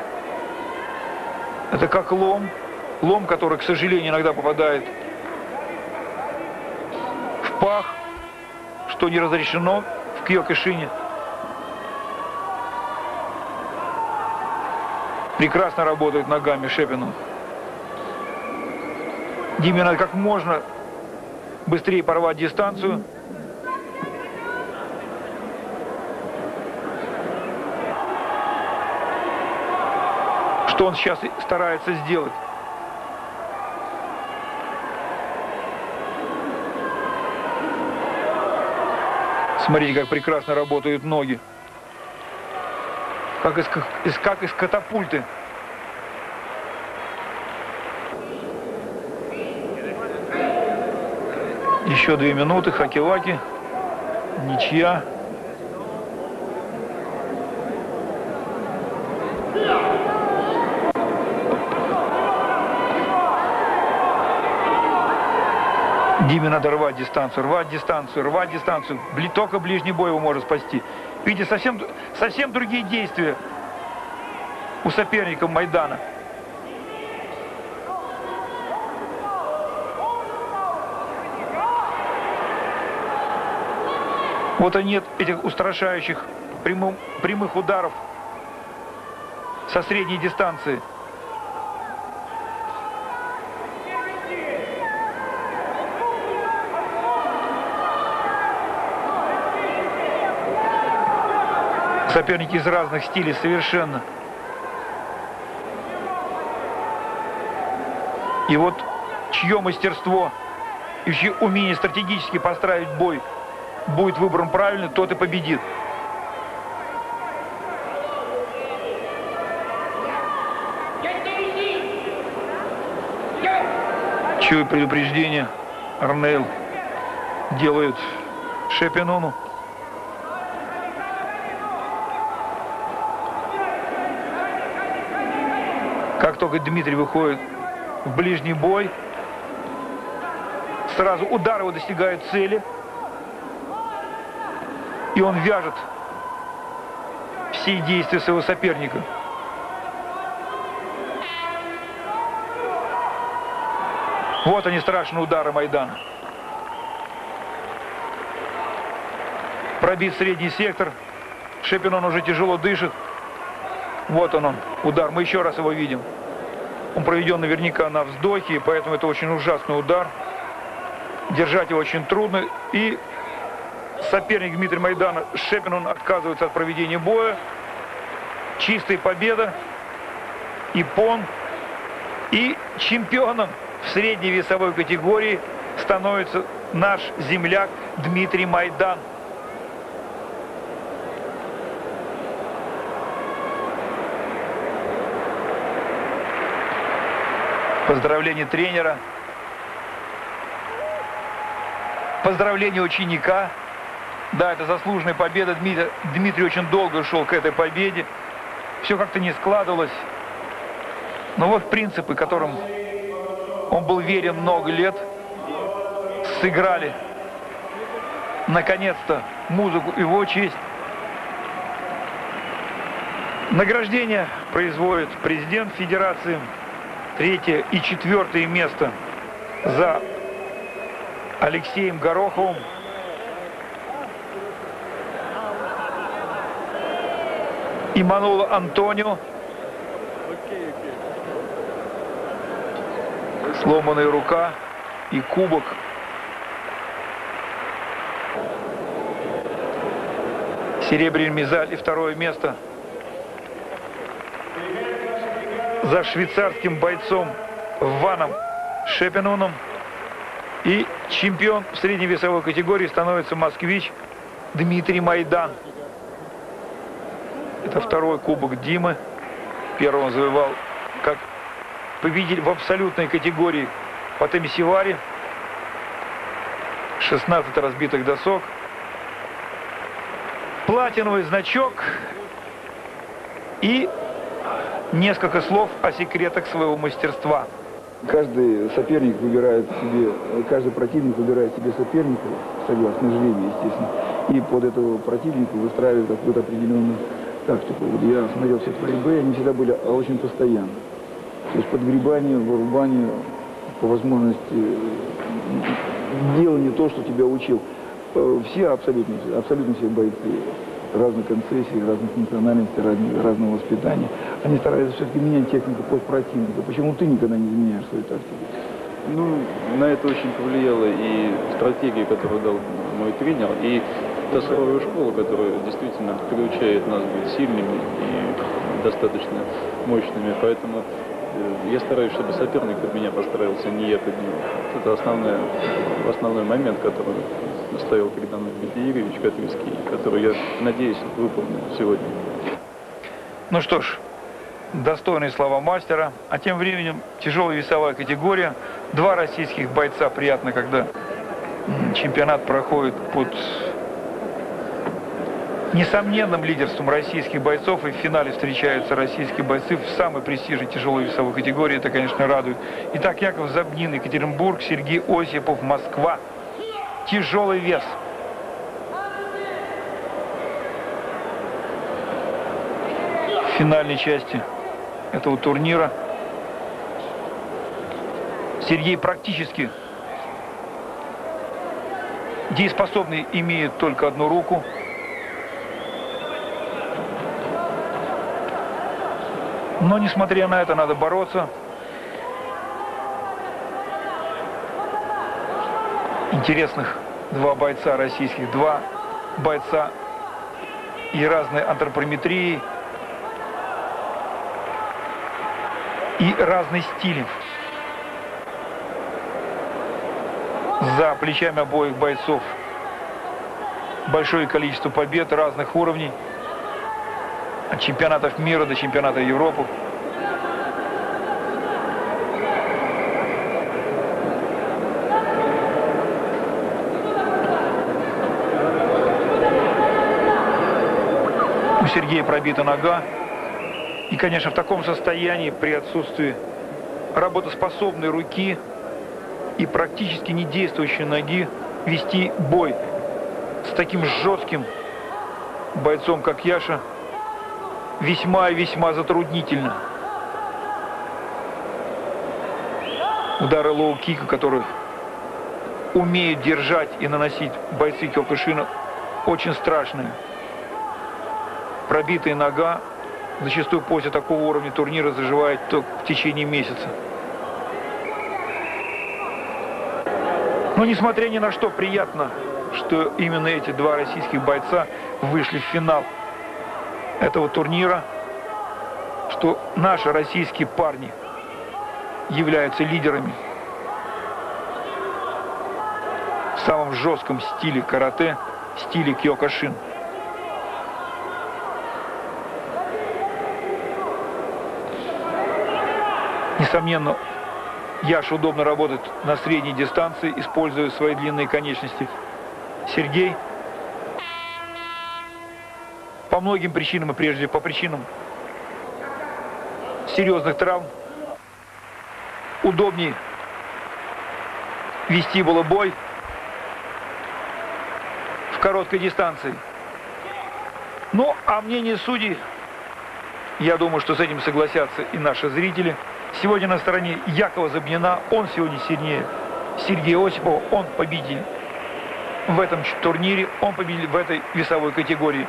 Это как лом. Лом, который, к сожалению, иногда попадает в пах, что не разрешено в Киокушине. Прекрасно работает ногами Шепенун. Диме надо как можно быстрее порвать дистанцию. Что он сейчас старается сделать. Смотрите, как прекрасно работают ноги. Как из катапульты. Еще 2 минуты. Хаки-ваки. Ничья. Диме надо рвать дистанцию, рвать дистанцию, рвать дистанцию. Только ближний бой его может спасти. Видите, совсем другие действия у соперника Майдана. Вот и нет этих устрашающих прямых ударов со средней дистанции. Соперники из разных стилей совершенно. И вот чье мастерство и чье умение стратегически построить бой будет выбором правильный, тот и победит. Чуя предупреждение, Арнейл делает Шепинону. Как только Дмитрий выходит в ближний бой, сразу удар его достигает цели. И он вяжет все действия своего соперника. Вот они, страшные удары Майдана. Пробит средний сектор. Шепинон уже тяжело дышит. Вот он, удар. Мы еще раз его видим. Он проведен наверняка на вздохе, поэтому это очень ужасный удар. Держать его очень трудно. И соперник Дмитрия Майдана, Шепинон, отказывается от проведения боя. Чистая победа. Иппон. И чемпионом в средней весовой категории становится наш земляк Дмитрий Майдан. Поздравление тренера. Поздравление ученика. Да, это заслуженная победа. Дмитрий очень долго шел к этой победе. Все как-то не складывалось. Но вот принципы, которым он был верен много лет, сыграли наконец-то музыку в его честь. Награждение производит президент Федерации. 3-е и 4-е место за Алексеем Гороховым. И Мануло Антонио. Сломанная рука и кубок. Серебряный медаль и 2-е место за швейцарским бойцом Ваном Шепиноном. И чемпион в средней весовой категории становится москвич Дмитрий Майдан. Это 2-й кубок Димы. Первый он завоевал как победитель в абсолютной категории по Темесиваре. 16 разбитых досок. Платиновый значок. И несколько слов о секретах своего мастерства. Каждый соперник выбирает себе, каждый противник выбирает себе соперника, согласно жребию, естественно, и под этого противника выстраивает какую-то определенную тактику. Вот я смотрел все твои бои, они всегда были очень постоянны. То есть подгребание, вырубание, по возможности делание то, что тебя учил. Все, абсолютно все бойцы разных концессий, разных национальностей, разного воспитания, они стараются все-таки менять технику под противника. Почему ты никогда не изменяешь свою тактику? Ну, на это очень повлияла и стратегия, которую дал мой тренер, и та суровая школа, которая действительно приучает нас быть сильными и достаточно мощными. Поэтому я стараюсь, чтобы соперник под меня постарался, не я под него. Это основной момент, который ставил передо мной Дмитрий Юрьевич Катырский, который, я надеюсь, выполнил сегодня. Ну что ж, достойные слова мастера. А тем временем тяжелая весовая категория. 2 российских бойца. Приятно, когда чемпионат проходит под несомненным лидерством российских бойцов. И в финале встречаются российские бойцы в самой престижной тяжелой весовой категории. Это, конечно, радует. Итак, Яков Забнин, Екатеринбург, Сергей Осипов, Москва. Тяжелый вес. В финальной части этого турнира Сергей практически Дееспособный имеет только одну руку. Но, несмотря на это, надо бороться. Интересных два бойца российских, два бойца и разной антропометрии, и разный стиль. За плечами обоих бойцов большое количество побед разных уровней. От чемпионатов мира до чемпионата Европы. У Сергея пробита нога. И, конечно, в таком состоянии, при отсутствии работоспособной руки и практически не действующей ноги, вести бой с таким жестким бойцом, как Яша, весьма и весьма затруднительно. Удары лоу-кика, которые умеют держать и наносить бойцы Киокушина, очень страшные. Пробитая нога зачастую после такого уровня турнира заживает только в течение месяца. Но несмотря ни на что, приятно, что именно эти два российских бойца вышли в финал этого турнира, что наши российские парни являются лидерами в самом жестком стиле карате, стиле Киокушин. Несомненно, Яша удобно работает на средней дистанции, используя свои длинные конечности. Сергей по многим причинам, и прежде по причинам серьезных травм, удобнее вести было бой в короткой дистанции. Ну, а мнение судей, я думаю, что с этим согласятся и наши зрители. Сегодня на стороне Якова Зобнина, он сегодня сильнее Сергея Осипова, он победитель в этом турнире, он победитель в этой весовой категории.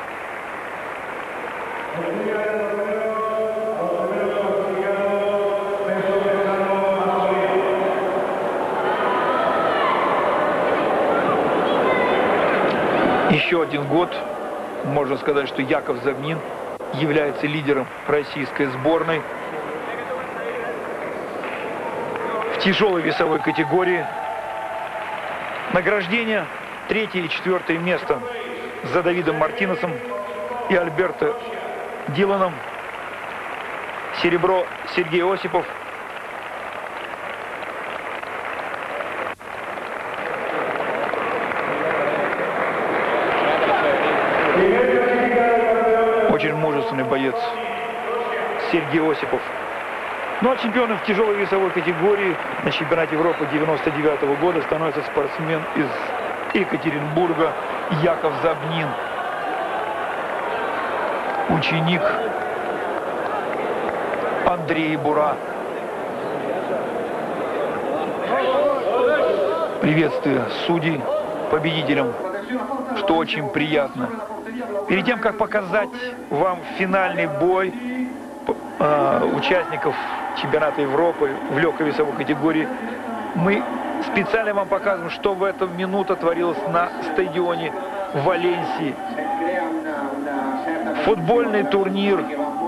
Еще один год, можно сказать, что Яков Зобнин является лидером российской сборной в тяжелой весовой категории. Награждение 3-е и 4-е место за Давидом Мартинесом и Альберто Диланом. Серебро Сергей Осипов. Очень мужественный боец Сергей Осипов. Ну а чемпионом в тяжелой весовой категории на чемпионате Европы 1999 года становится спортсмен из Екатеринбурга Яков Зобнин. Ученик Андрея Бура. Приветствую судей, победителям, что очень приятно. Перед тем, как показать вам финальный бой участников чемпионата Европы в легкой весовой категории, мы специально вам показываем, что в эту минуту творилось на стадионе в Валенсии. Футбольный турнир,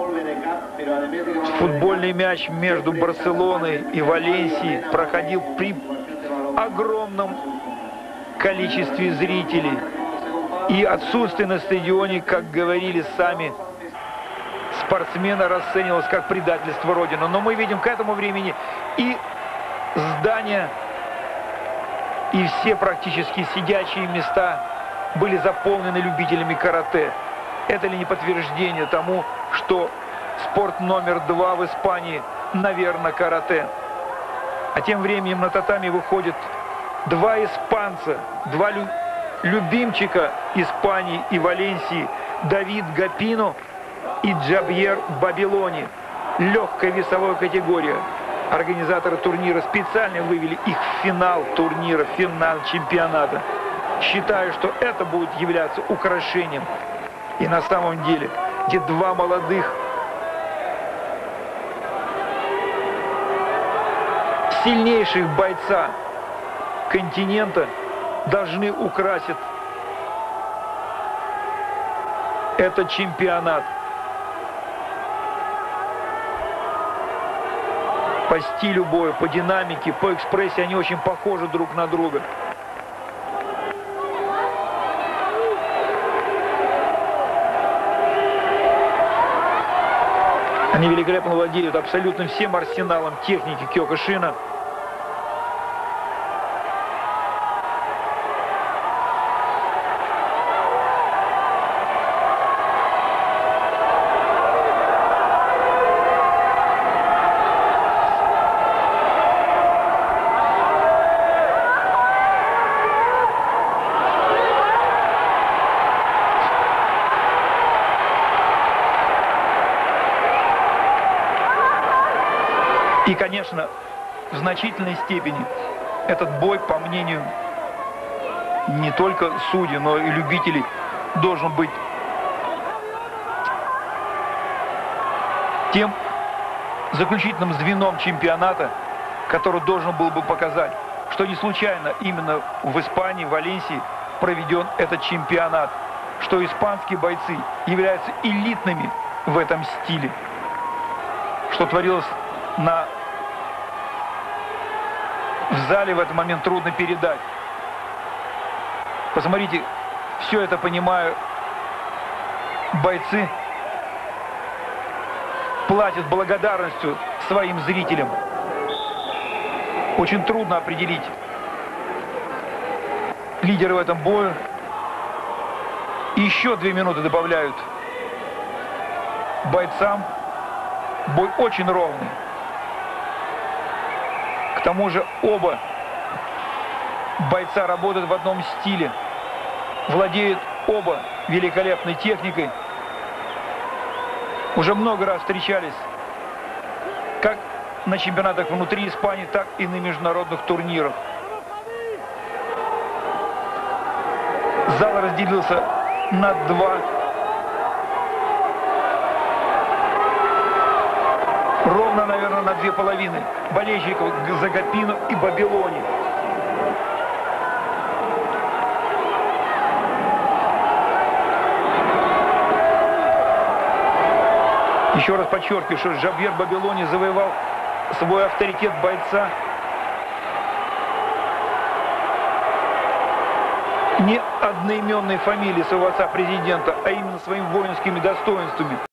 футбольный матч между Барселоной и Валенсией проходил при огромном количестве зрителей. И отсутствие на стадионе, как говорили сами спортсмены, расценивалось как предательство Родины. Но мы видим к этому времени и здания, и все практически сидячие места были заполнены любителями карате. Это ли не подтверждение тому, что спорт номер 2 в Испании, наверное, карате? А тем временем на татами выходят два испанца, два любимчика Испании и Валенсии, Давид Гапино и Джабьер Бабилони. Легкая весовая категория. Организаторы турнира специально вывели их в финал турнира, в финал чемпионата. считаю, что это будет являться украшением. И на самом деле, где два молодых, сильнейших бойца континента должны украсить этот чемпионат. По стилю боя, по динамике, по экспрессии они очень похожи друг на друга. Они великолепно владеют абсолютно всем арсеналом техники Киокушина. И, конечно, в значительной степени этот бой, по мнению не только судей, но и любителей, должен быть тем заключительным звеном чемпионата, который должен был бы показать, что не случайно именно в Испании, в Валенсии проведен этот чемпионат, что испанские бойцы являются элитными в этом стиле, что творилось в зале в этот момент трудно передать. Посмотрите, все это понимаю, бойцы платят благодарностью своим зрителям. Очень трудно определить лидера в этом бою. И еще 2 минуты добавляют бойцам. Бой очень ровный. К тому же оба бойца работают в одном стиле, владеют оба великолепной техникой. Уже много раз встречались как на чемпионатах внутри Испании, так и на международных турнирах. Зал разделился на 2. Ровно, наверное, на 2 половины болельщиков за Гапино и Бабилони. Еще раз подчеркиваю, что Жавьер Бабилони завоевал свой авторитет бойца не одноименной фамилии своего отца-президента, а именно своими воинскими достоинствами.